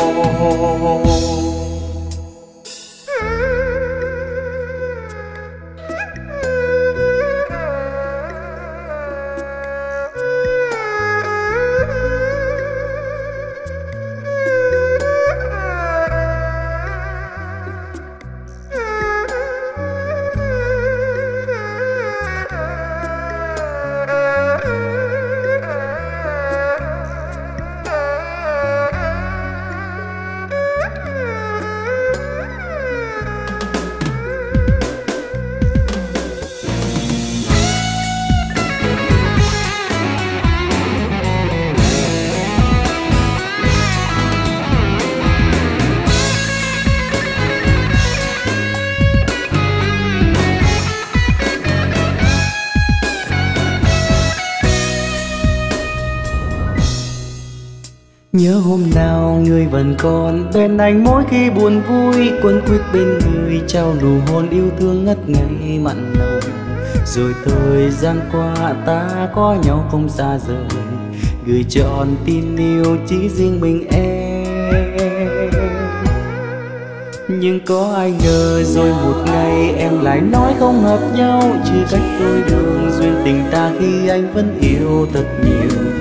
Nhớ hôm nào người vẫn còn bên anh, mỗi khi buồn vui quấn quýt bên người, trao nụ hôn yêu thương ngất ngây mặn nồng. Rồi thời gian qua ta có nhau không xa rời, gửi trọn tin yêu chỉ riêng mình em. Nhưng có ai ngờ rồi một ngày em lại nói không hợp nhau, chia cách đôi đường duyên tình ta khi anh vẫn yêu thật nhiều.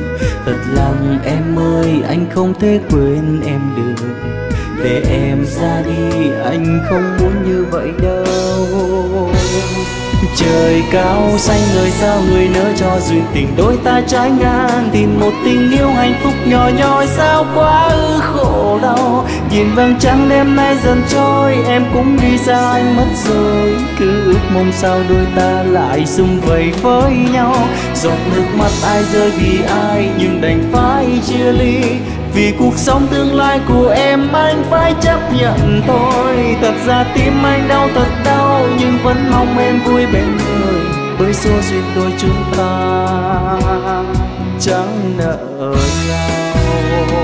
thật lòng em ơi, anh không thể quên em được. Để em ra đi, anh không muốn như vậy đâu. Trời cao xanh người sao người nỡ cho duyên tình đôi ta trái ngang, tìm một tình yêu hạnh phúc nhỏ nhoi sao quá ư khổ đau. Nhìn vầng trăng đêm nay dần trôi, em cũng đi xa anh mất rồi. Cứ ước mong sao đôi ta lại sum vầy với nhau. Giọt nước mắt ai rơi vì ai, nhưng đành phải chia ly. Vì cuộc sống tương lai của em anh phải chấp nhận thôi. Thật ra tim anh đau thật đau, nhưng vẫn mong em vui bên người. Bởi số duyên đôi chúng ta chẳng nợ nhau.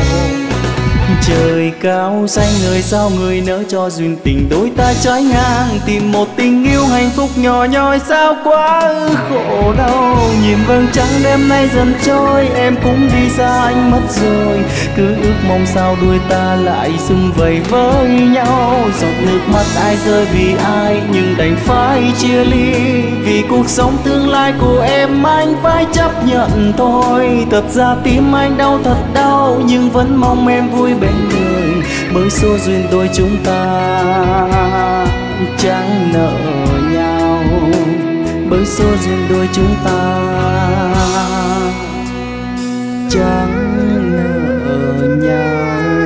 Trời cao xanh người sao người nỡ cho duyên tình đôi ta trái ngang, tìm một tình yêu hạnh phúc nhỏ nhoi sao quá ư khổ đau. Nhìn vầng trăng đêm nay dần trôi, em cũng đi xa anh mất rồi. Cứ ước mong sao đôi ta lại sum vầy với nhau. Giọt nước mắt ai rơi vì ai, nhưng đành phải chia ly. Vì cuộc sống tương lai của em anh phải chấp nhận thôi. Thật ra tim anh đau thật đau, nhưng vẫn mong em vui bên người. Bởi số duyên đôi chúng ta chẳng nợ nhau. Bởi số duyên đôi chúng ta chẳng nợ nhau.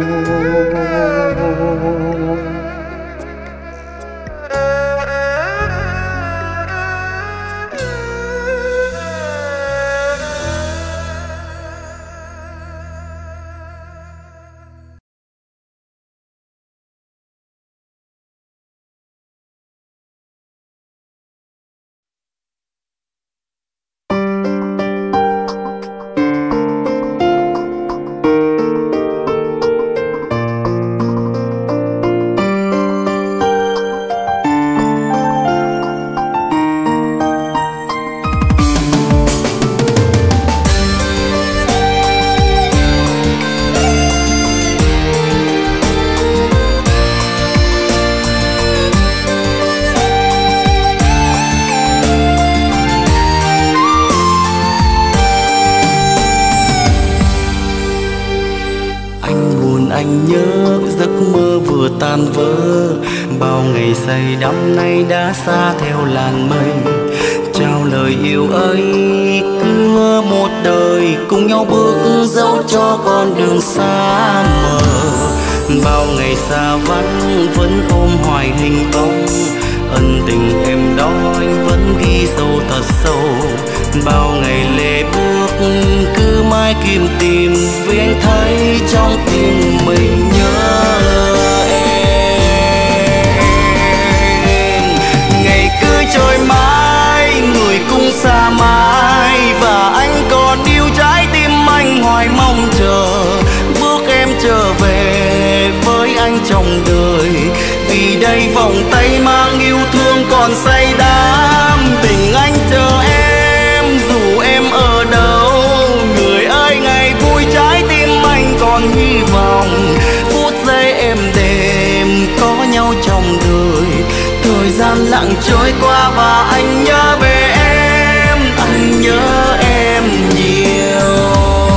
Anh nhớ giấc mơ vừa tan vỡ, bao ngày say đắm nay đã xa theo làn mây. Trao lời yêu ấy cứ mơ một đời, cùng nhau bước dẫu cho con đường xa mờ. Bao ngày xa vắng vẫn ôm hoài hình bóng, ân tình em đó anh vẫn ghi sâu thật sâu. Bao ngày lệ bước cứ mãi kiếm tìm, vì anh thấy trong tim mình nhớ em. Ngày cứ trôi mãi, người cũng xa mãi, và anh còn yêu trái tim anh hoài mong chờ. Bước em trở về với anh trong đời, vì đây vòng tay mang yêu thương còn say đắm. Tình anh chờ em dù em ở đâu, người ơi ngày vui trái tim anh còn hy vọng. Phút giây êm đềm có nhau trong đời, thời gian lặng trôi qua và anh nhớ về em, anh nhớ em nhiều.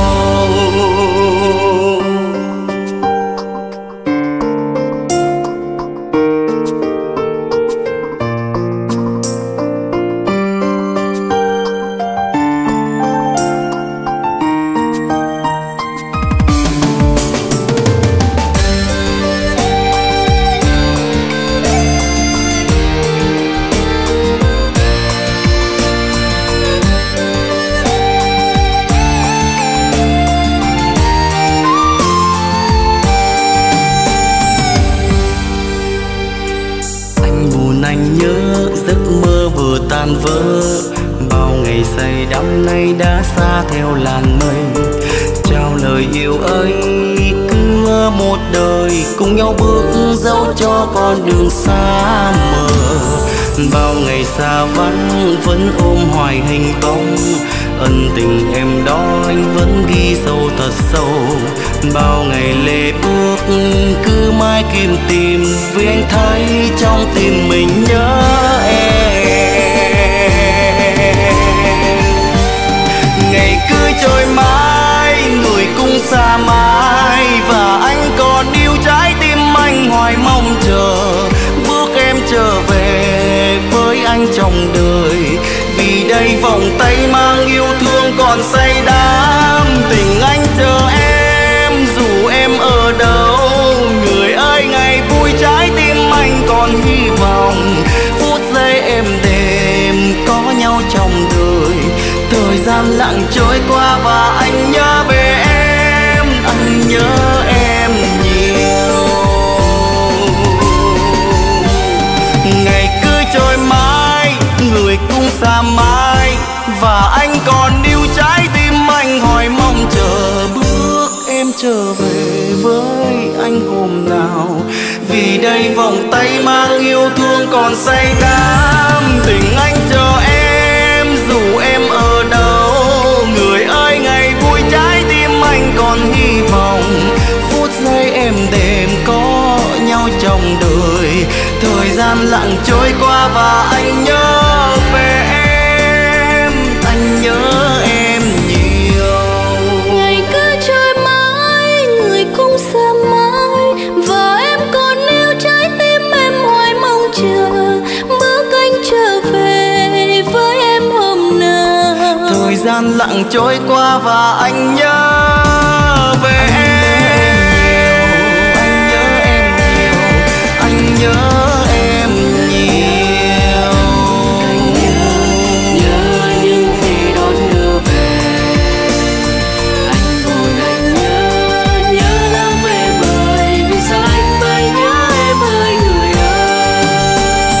Anh nhớ giấc mơ vừa tan vỡ, bao ngày say đắm nay đã xa theo làn mây. Trao lời yêu ấy cứ mơ một đời, cùng nhau bước dẫu cho con đường xa mờ. Bao ngày xa vắng vẫn ôm hoài hình bóng, ân tình em đó anh vẫn ghi sâu thật sâu. Bao ngày lệ bước cứ mãi kiếm tìm, vì anh thấy trong tim mình nhớ em. Ngày cứ trôi mãi, anh trong đời. Vì đây vòng tay mang yêu thương còn say đắm, tình anh chờ em dù em ở đâu. Người ơi ngày vui trái tim anh còn hy vọng, phút giây êm đềm có nhau trong đời. Thời gian lặng trôi qua và anh nhớ về em, anh nhớ em nhiều. Ngày cứ trôi mãi, người cũng xa mãi, và anh còn níu trái tim anh hỏi mong chờ bước em trở về với anh hôm nào. Vì đây vòng tay mang yêu thương còn say đắm, tình anh chờ em dù em ở đâu. Người ơi ngày vui trái tim anh còn hy vọng, phút giây êm đềm có nhau trong đời. Thời gian lặng trôi qua và anh nhớ về em, anh nhớ em nhiều. Ngày cứ trôi mãi, người cũng xa mãi, và em còn yêu trái tim em hoài mong chờ bước anh trở về với em hôm nào. Thời gian lặng trôi qua và anh nhớ về em, anh nhớ em nhiều, anh nhớ em nhiều. Anh nhớ, nhớ những khi đón đưa về. Anh buồn anh nhớ, nhớ lắm em ơi. Vì sao anh mãi nhớ em ơi người ơi.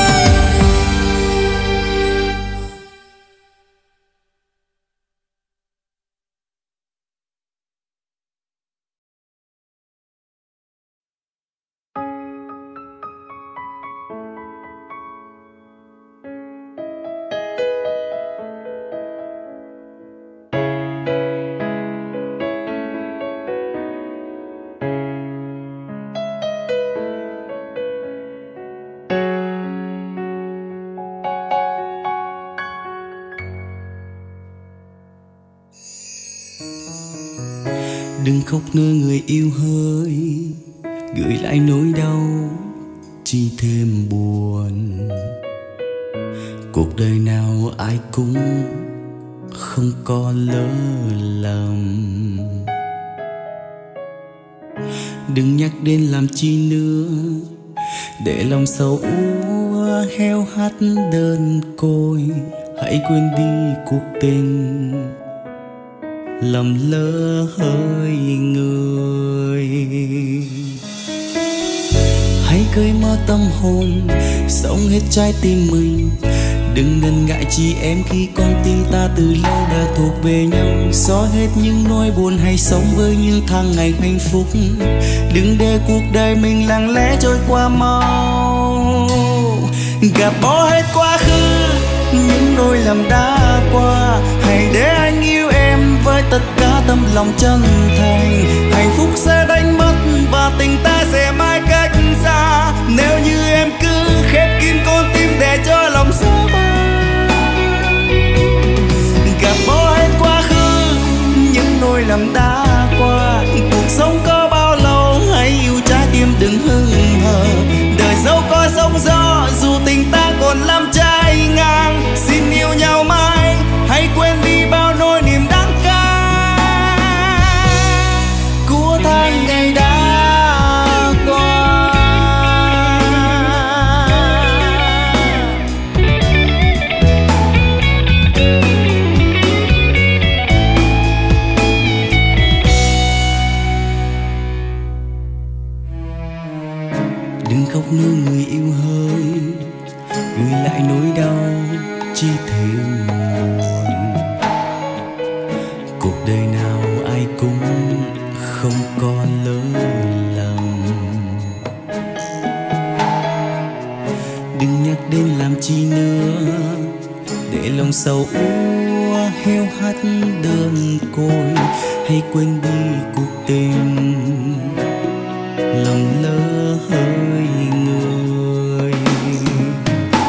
Đừng khóc nữa người yêu hỡi, gửi lại nỗi đau chỉ thêm buồn. Cuộc đời nào ai cũng không có lỡ lầm. Đừng nhắc đến làm chi nữa, để lòng sầu úa heo hắt đơn côi. Hãy quên đi cuộc tình lầm lỡ hơi người. Hãy cởi mở tâm hồn, sống hết trái tim mình. Đừng ngần ngại chị em khi con tim ta từ lâu đã thuộc về nhau. Xóa hết những nỗi buồn, hãy sống với những tháng ngày hạnh phúc. Đừng để cuộc đời mình lặng lẽ trôi qua mau. Gạt bỏ hết quá khứ, những nỗi lầm đã qua. Hãy để anh yêu em với tất cả tâm lòng chân thành. Hạnh phúc sẽ đánh mất và tình ta sẽ mãi cách xa. Nếu như em cứ khép kín con tim để cho lòng xa bay. Gạt bỏ hết quá khứ, những nỗi lầm đã qua. Cuộc sống có bao lâu, hãy yêu trái tim đừng hững hờ. Đời dẫu có sóng gió, dù tình ta còn lắm trái ngang. Xin yêu nhau mãi, hãy quên đi bao nỗi niềm đắng cay của tháng ngày đã qua. Đừng khóc nữa người yêu hỡi, gửi lại nỗi đau chỉ thêm buồn. Cuộc đời nào ai cũng không có lỡ lầm. Đừng nhắc đến làm chi nữa, để lòng sầu úa heo hắt đơn côi. Hãy quên đi cuộc tình lòng lỡ hơi người.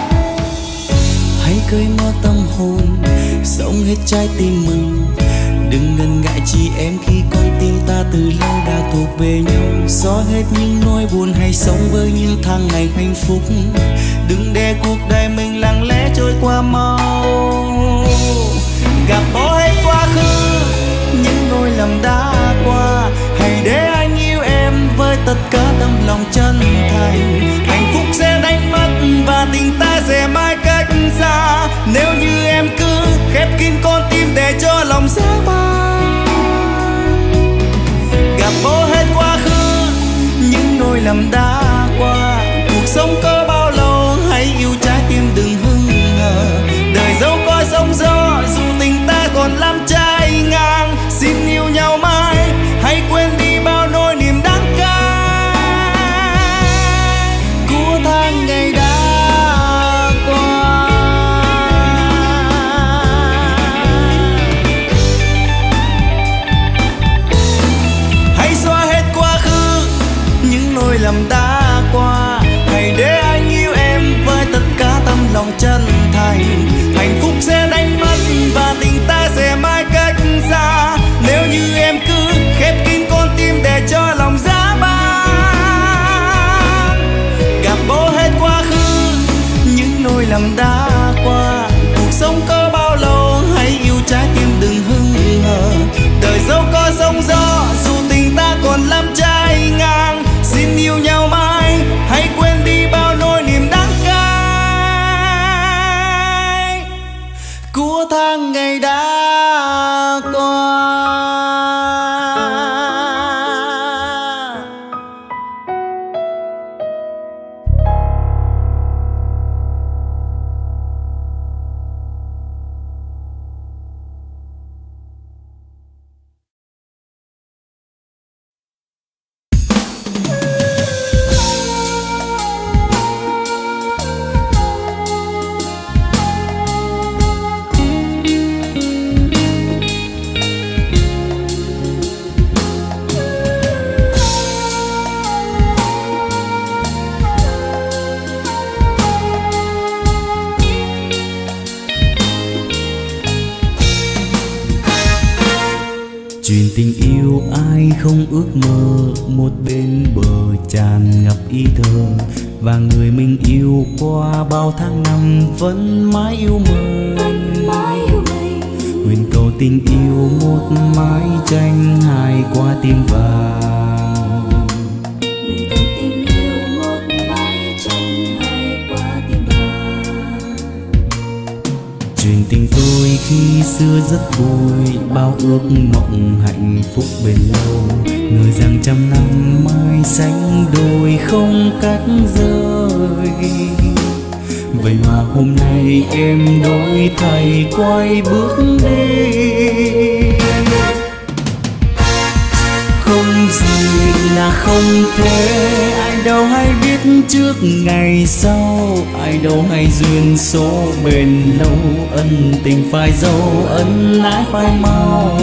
Hãy cởi mở tâm hồn, sống hết trái tim mình. Đừng ngần ngại chị em khi coi tình ta từ lâu đã thuộc về nhau. Xóa hết những nỗi buồn, hãy sống với những tháng ngày hạnh phúc. Đừng để cuộc đời mình lặng lẽ trôi qua mau. Gạt bỏ hết quá khứ, những nỗi lầm đã qua. Hãy để anh yêu em với tất cả tấm lòng chân thành. Hạnh phúc sẽ đánh mất và tình ta sẽ mãi cách xa. Nếu như em cứ khép kín con tim để cho lòng giá băng. Gạt bỏ hết quá khứ, những nỗi lầm đã qua. Cuộc sống có bao lâu, hãy yêu trái tim đừng hững hờ. Đời dẫu có sóng gió, dù tình ta còn lắm trái ngang. Xin yêu nhau mãi, hãy quên đi bao nỗi niềm đắng cay của tháng ngày đã qua. Hãy xóa hết quá khứ, những nỗi lầm đã qua. Hãy để anh yêu em với tất cả tấm lòng chân thành. Hạnh phúc sẽ đánh mất và tình ta sẽ mãi cách xa. Nếu như em cứ khép kín con tim để cho lòng giá băng. Gạt bỏ hết quá khứ, những nỗi lầm đã qua. Cuộc sống có bao lâu, hãy yêu trái tim đừng hững hờ. Đời dẫu có sóng gió, dù tình ta còn lắm trái ngang. Xin yêu nhau mãi, hãy quên đi bao nỗi niềm đắng cay của tháng ngày đã qua. Chuyện tình yêu ai không ước mơ, một bên bờ tràn ngập ý thơ. Và người mình yêu qua bao tháng năm vẫn mãi yêu mình. Nguyện cầu tình yêu một mái tranh hai qua tim vàng. Nguyện cầu tình yêu một mái tranh hai qua tim vàng. Chuyện tình tôi khi xưa rất vui, bao ước mộng hạnh phúc bền lâu. Ngờ rằng trăm năm mai sánh đôi không cách rời. Vậy mà hôm nay em đổi thay quay bước đi. Không gì là không thể, ai đâu hay biết trước ngày sau. Ai đâu hay duyên số bền lâu, ân tình phải dấu ân ái phải mau.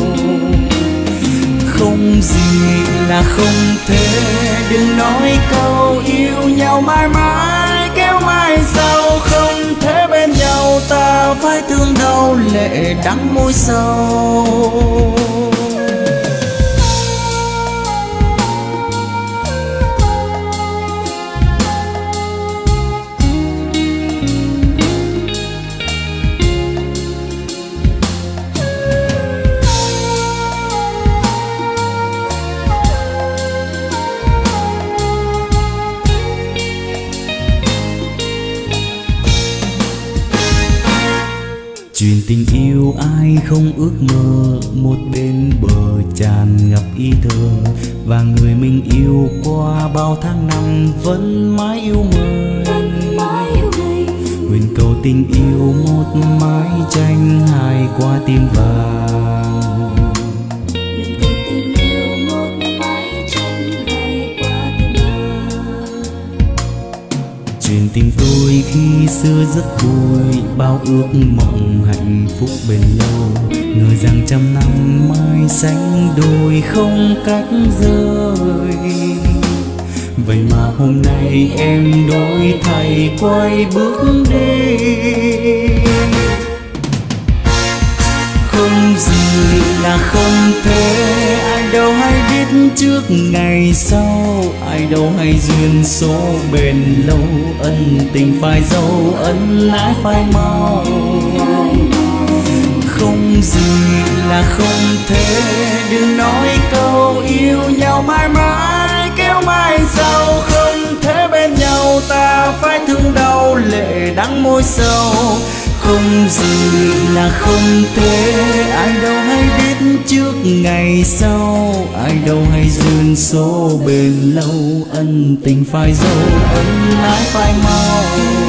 Không gì là không thể, đừng nói câu yêu nhau mãi mãi kéo mai sau. Không thể bên nhau ta phải thương đau lệ đắng môi sâu. Chuyện tình yêu ai không ước mơ, một bên bờ tràn ngập ý thơ. Và người mình yêu qua bao tháng năm vẫn mãi yêu mình. Nguyện cầu tình yêu một mái tranh hai qua tim vàng. Nguyện cầu tình yêu một mái tranh hai qua tim vàng. Chuyện tình tôi khi xưa rất vui, bao ước mộng hạnh phúc bền lâu. Ngờ rằng trăm năm mai sánh đôi không cách rời. Vậy mà hôm nay em đổi thay quay bước đi. Không gì là không thể, ai đâu hay biết trước ngày sau, ai đâu hay duyên số bền lâu, ân tình phải dấu, ân lãi phải mau. Không gì là không thể, đừng nói câu yêu nhau mãi mãi kéo mai sau. Không thể bên nhau ta phải thương đau lệ đắng môi sâu. Không gì là không thể, ai đâu hay biết trước ngày sau, ai đâu hay duyên số bền lâu, ân tình phải dấu, ân lãi phải mau.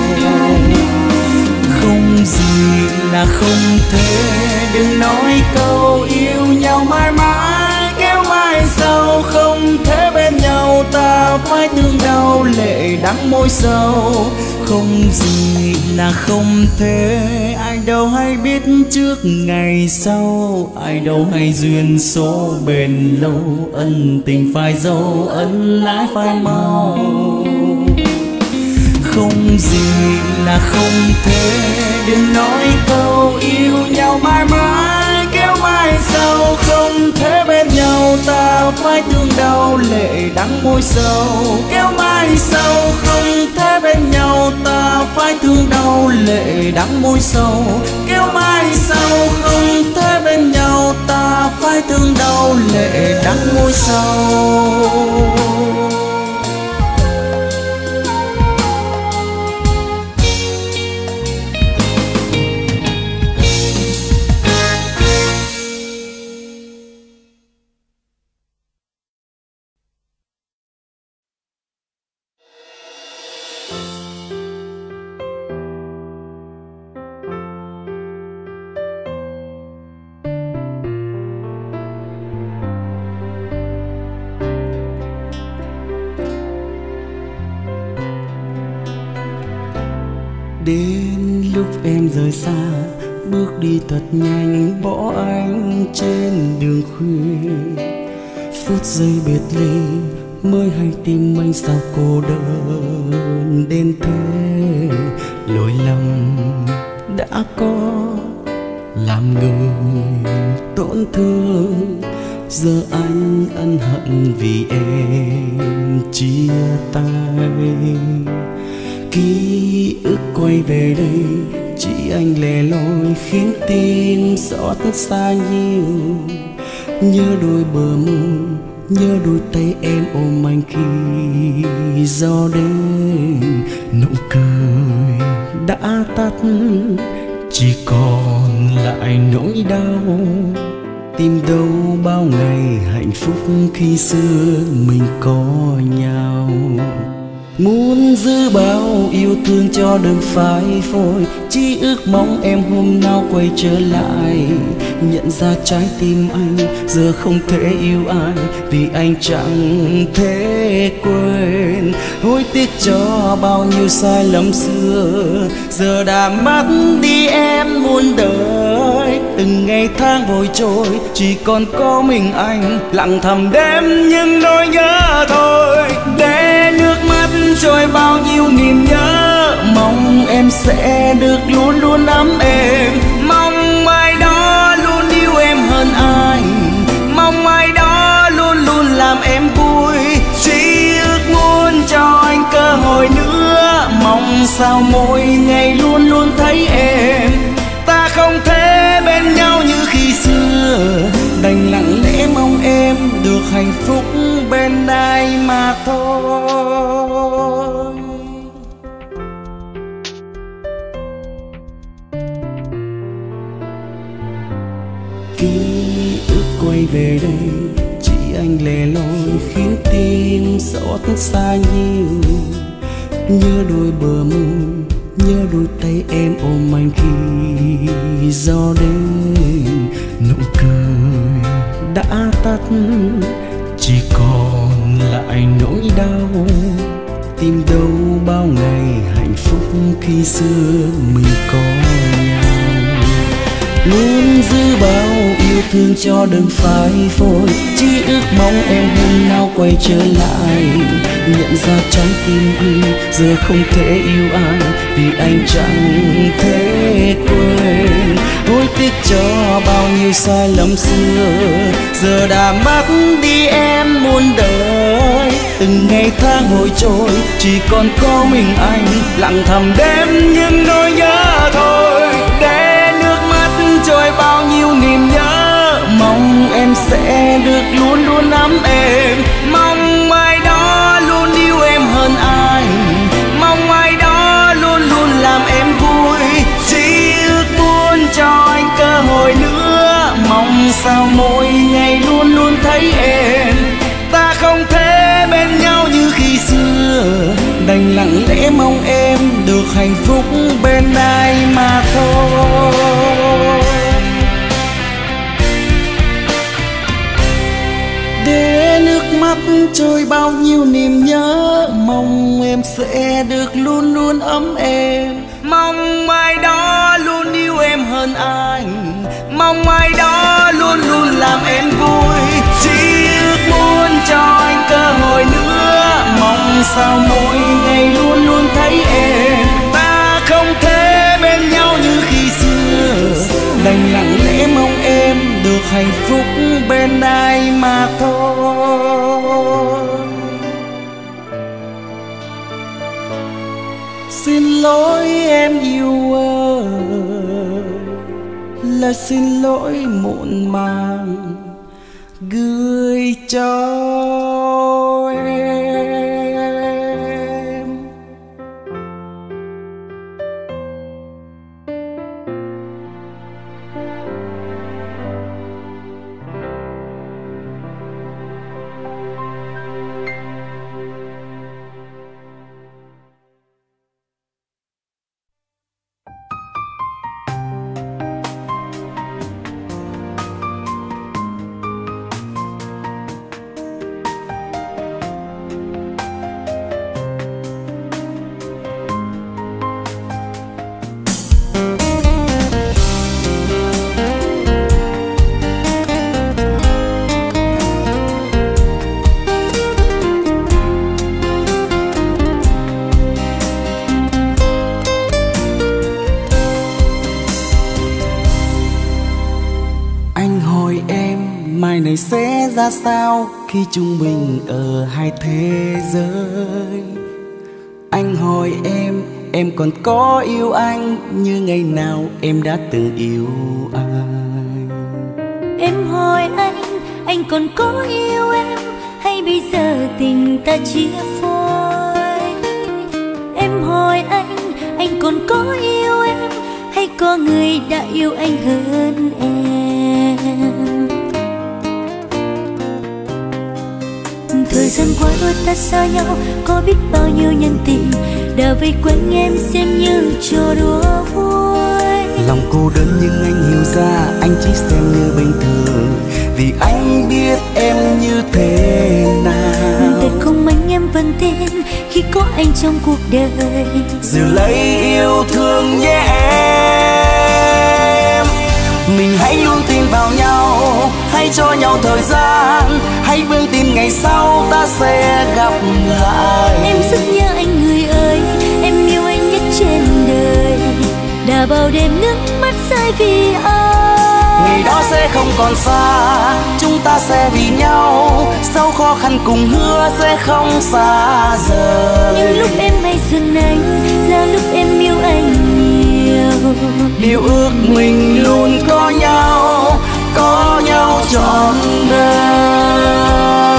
Không gì là không thể, đừng nói câu yêu nhau mãi mãi kéo mai sau. Không thể bên nhau ta phải thương đau lệ đắng môi sâu. Không gì là không thể, ai đâu hay biết trước ngày sau, ai đâu hay duyên số bền lâu, ân tình phải dấu, ân lãi phải mau. Không gì là không thể, đừng nói câu yêu nhau mãi mãi kéo mai sau. Không thể bên nhau ta phải thương đau lệ đắng môi sâu kéo mai sau. Không thể bên nhau ta phải thương đau lệ đắng môi sâu kéo mai sau. Không thể bên nhau ta phải thương đau lệ đắng môi sâu. Đến lúc em rời xa, bước đi thật nhanh bỏ anh trên đường khuya. Phút giây biệt ly mới hay tim anh sao cô đơn đến thế. Lỗi lầm đã có làm người tổn thương, giờ anh ân hận vì em chia tay. Ký ức quay về đây, chỉ anh lẻ loi khiến tim xót xa nhiều. Nhớ đôi bờ môi, nhớ đôi tay em ôm anh khi gió đến. Nụ cười đã tắt, chỉ còn lại nỗi đau. Tìm đâu bao ngày hạnh phúc khi xưa mình có nhau. Muốn giữ bao yêu thương cho đừng phai phôi, chỉ ước mong em hôm nào quay trở lại. Nhận ra trái tim anh giờ không thể yêu ai, vì anh chẳng thể quên. Hối tiếc cho bao nhiêu sai lầm xưa, giờ đã mất đi em muôn đời. Từng ngày tháng vội trôi, chỉ còn có mình anh lặng thầm đêm những nỗi nhớ thôi. Để nước mắt trôi bao nhiêu niềm nhớ, mong em sẽ được luôn luôn ấm êm. Mong ai đó luôn yêu em hơn anh, mong ai đó luôn luôn làm em vui. Chỉ ước muốn cho anh cơ hội nữa, mong sao mỗi ngày luôn luôn thấy em. Ta không thể bên nhau như khi xưa, đành lặng lẽ mong em được hạnh phúc bên anh mà thôi. Ký ức quay về đây, chỉ anh lẻ loi khiến tim xót xa nhiều. Nhớ đôi bờ môi, nhớ đôi tay em ôm anh khi gió đến. Nụ cười đã tắt, chỉ còn lại nỗi đau. Tìm đâu bao ngày hạnh phúc khi xưa mình có nhau. Muốn giữ bao yêu thương cho đừng phai phôi, chỉ ước mong em hôm nào quay trở lại. Nhận ra trái tim anh giờ không thể yêu ai, vì anh chẳng thể quên. Hối tiếc cho bao nhiêu sai lầm xưa, giờ đã mất đi em muôn đời. Từng ngày tháng hồi trôi chỉ còn có mình anh lặng thầm đêm những nỗi nhớ thôi. Để nước mắt trôi bao nhiêu niềm nhớ, mong em sẽ được luôn luôn ấm êm. Mong ai đó luôn yêu em hơn anh, mong ai đó luôn luôn làm em vui. Chỉ ước muốn cho anh cơ hội nữa, mong sao mỗi ngày luôn luôn thấy em. Ta không thể bên nhau như khi xưa, đành lặng lẽ mong em được hạnh phúc bên ai mà thôi. Để nước mắt trôi bao nhiêu niềm nhớ, mong em sẽ được luôn luôn ấm êm. Mong ai đó luôn yêu em hơn anh, mong ai đó luôn luôn làm em vui. Chỉ ước muốn cho anh cơ hội nữa, mong sao mỗi ngày luôn luôn thấy em. Ta không thể bên nhau như khi xưa, đành lặng lẽ mong em được hạnh phúc bên ai mà thôi. Xin lỗi em yêu ơi, là xin lỗi muộn màng gửi cho em. Mai này sẽ ra sao khi chúng mình ở hai thế giới? Anh hỏi em, em còn có yêu anh như ngày nào em đã từng yêu anh? Em hỏi anh, anh còn có yêu em hay bây giờ tình ta chia phôi? Em hỏi anh, anh còn có yêu em hay có người đã yêu anh hơn em? Thời gian qua đôi ta xa nhau, có biết bao nhiêu nhân tình đã vây quanh em xem như trò đùa vui. Lòng cô đơn nhưng anh hiểu ra, anh chỉ xem như bình thường, vì anh biết em như thế nào. Thật không anh em vẫn tin khi có anh trong cuộc đời. Giữ lấy yêu thương nhé em, mình hãy luôn tin vào nhau, hãy cho nhau thời gian, hãy vững tin ngày sau ta sẽ gặp lại. Em rất nhớ anh người ơi, em yêu anh nhất trên đời, đã bao đêm nước mắt rơi vì anh. Ngày đó sẽ không còn xa, chúng ta sẽ vì nhau, sau khó khăn cùng hứa sẽ không xa rời. Nhưng lúc em hay dừng anh là lúc em yêu anh nhiều. Điều ước mình luôn có nhau, có nhau trọn đời.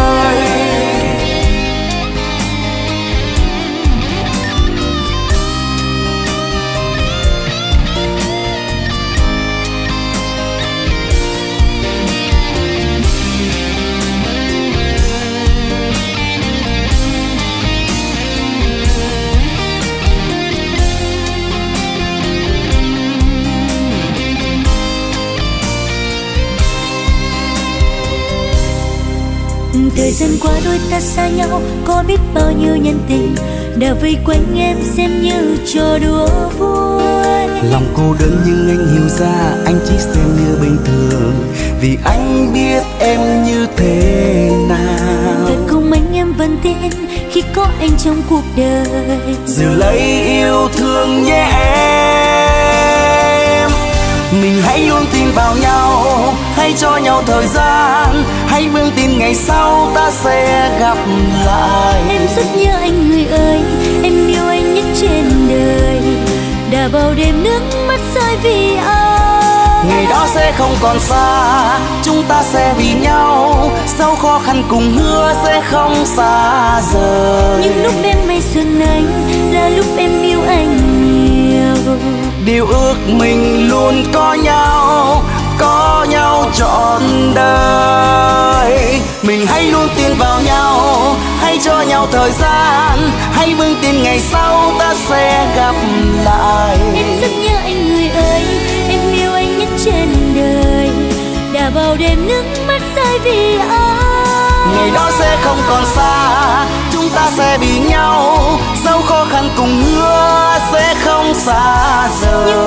Thời gian qua đôi ta xa nhau, có biết bao nhiêu nhân tình đã vây quanh em xem như trò đùa vui. Lòng cô đơn nhưng anh hiểu ra, anh chỉ xem như bình thường, vì anh biết em như thế nào. Thật không anh em vẫn tin khi có anh trong cuộc đời. Giữ lấy yêu thương nhé em, Mình hãy luôn tin vào nhau, hãy cho nhau thời gian, hãy vững tin ngày sau ta sẽ gặp lại. Em rất nhớ anh người ơi, em yêu anh nhất trên đời, đã bao đêm nước mắt rơi vì anh. Ngày đó sẽ không còn xa, chúng ta sẽ vì nhau, sau khó khăn cùng hứa sẽ không xa rời. Nhưng lúc em mây xuân anh là lúc em yêu anh nhiều, điều ước mình luôn có nhau, có nhau trọn đời. Mình hãy luôn tin vào nhau, hãy cho nhau thời gian, hãy vững tin ngày sau ta sẽ gặp lại. Em rất nhớ anh người ơi, em yêu anh nhất trên đời, đã bao đêm nước mắt rơi vì anh. Ngày đó sẽ không còn xa, chúng ta sẽ vì nhau, sau khó khăn cùng hứa sẽ không xa rời.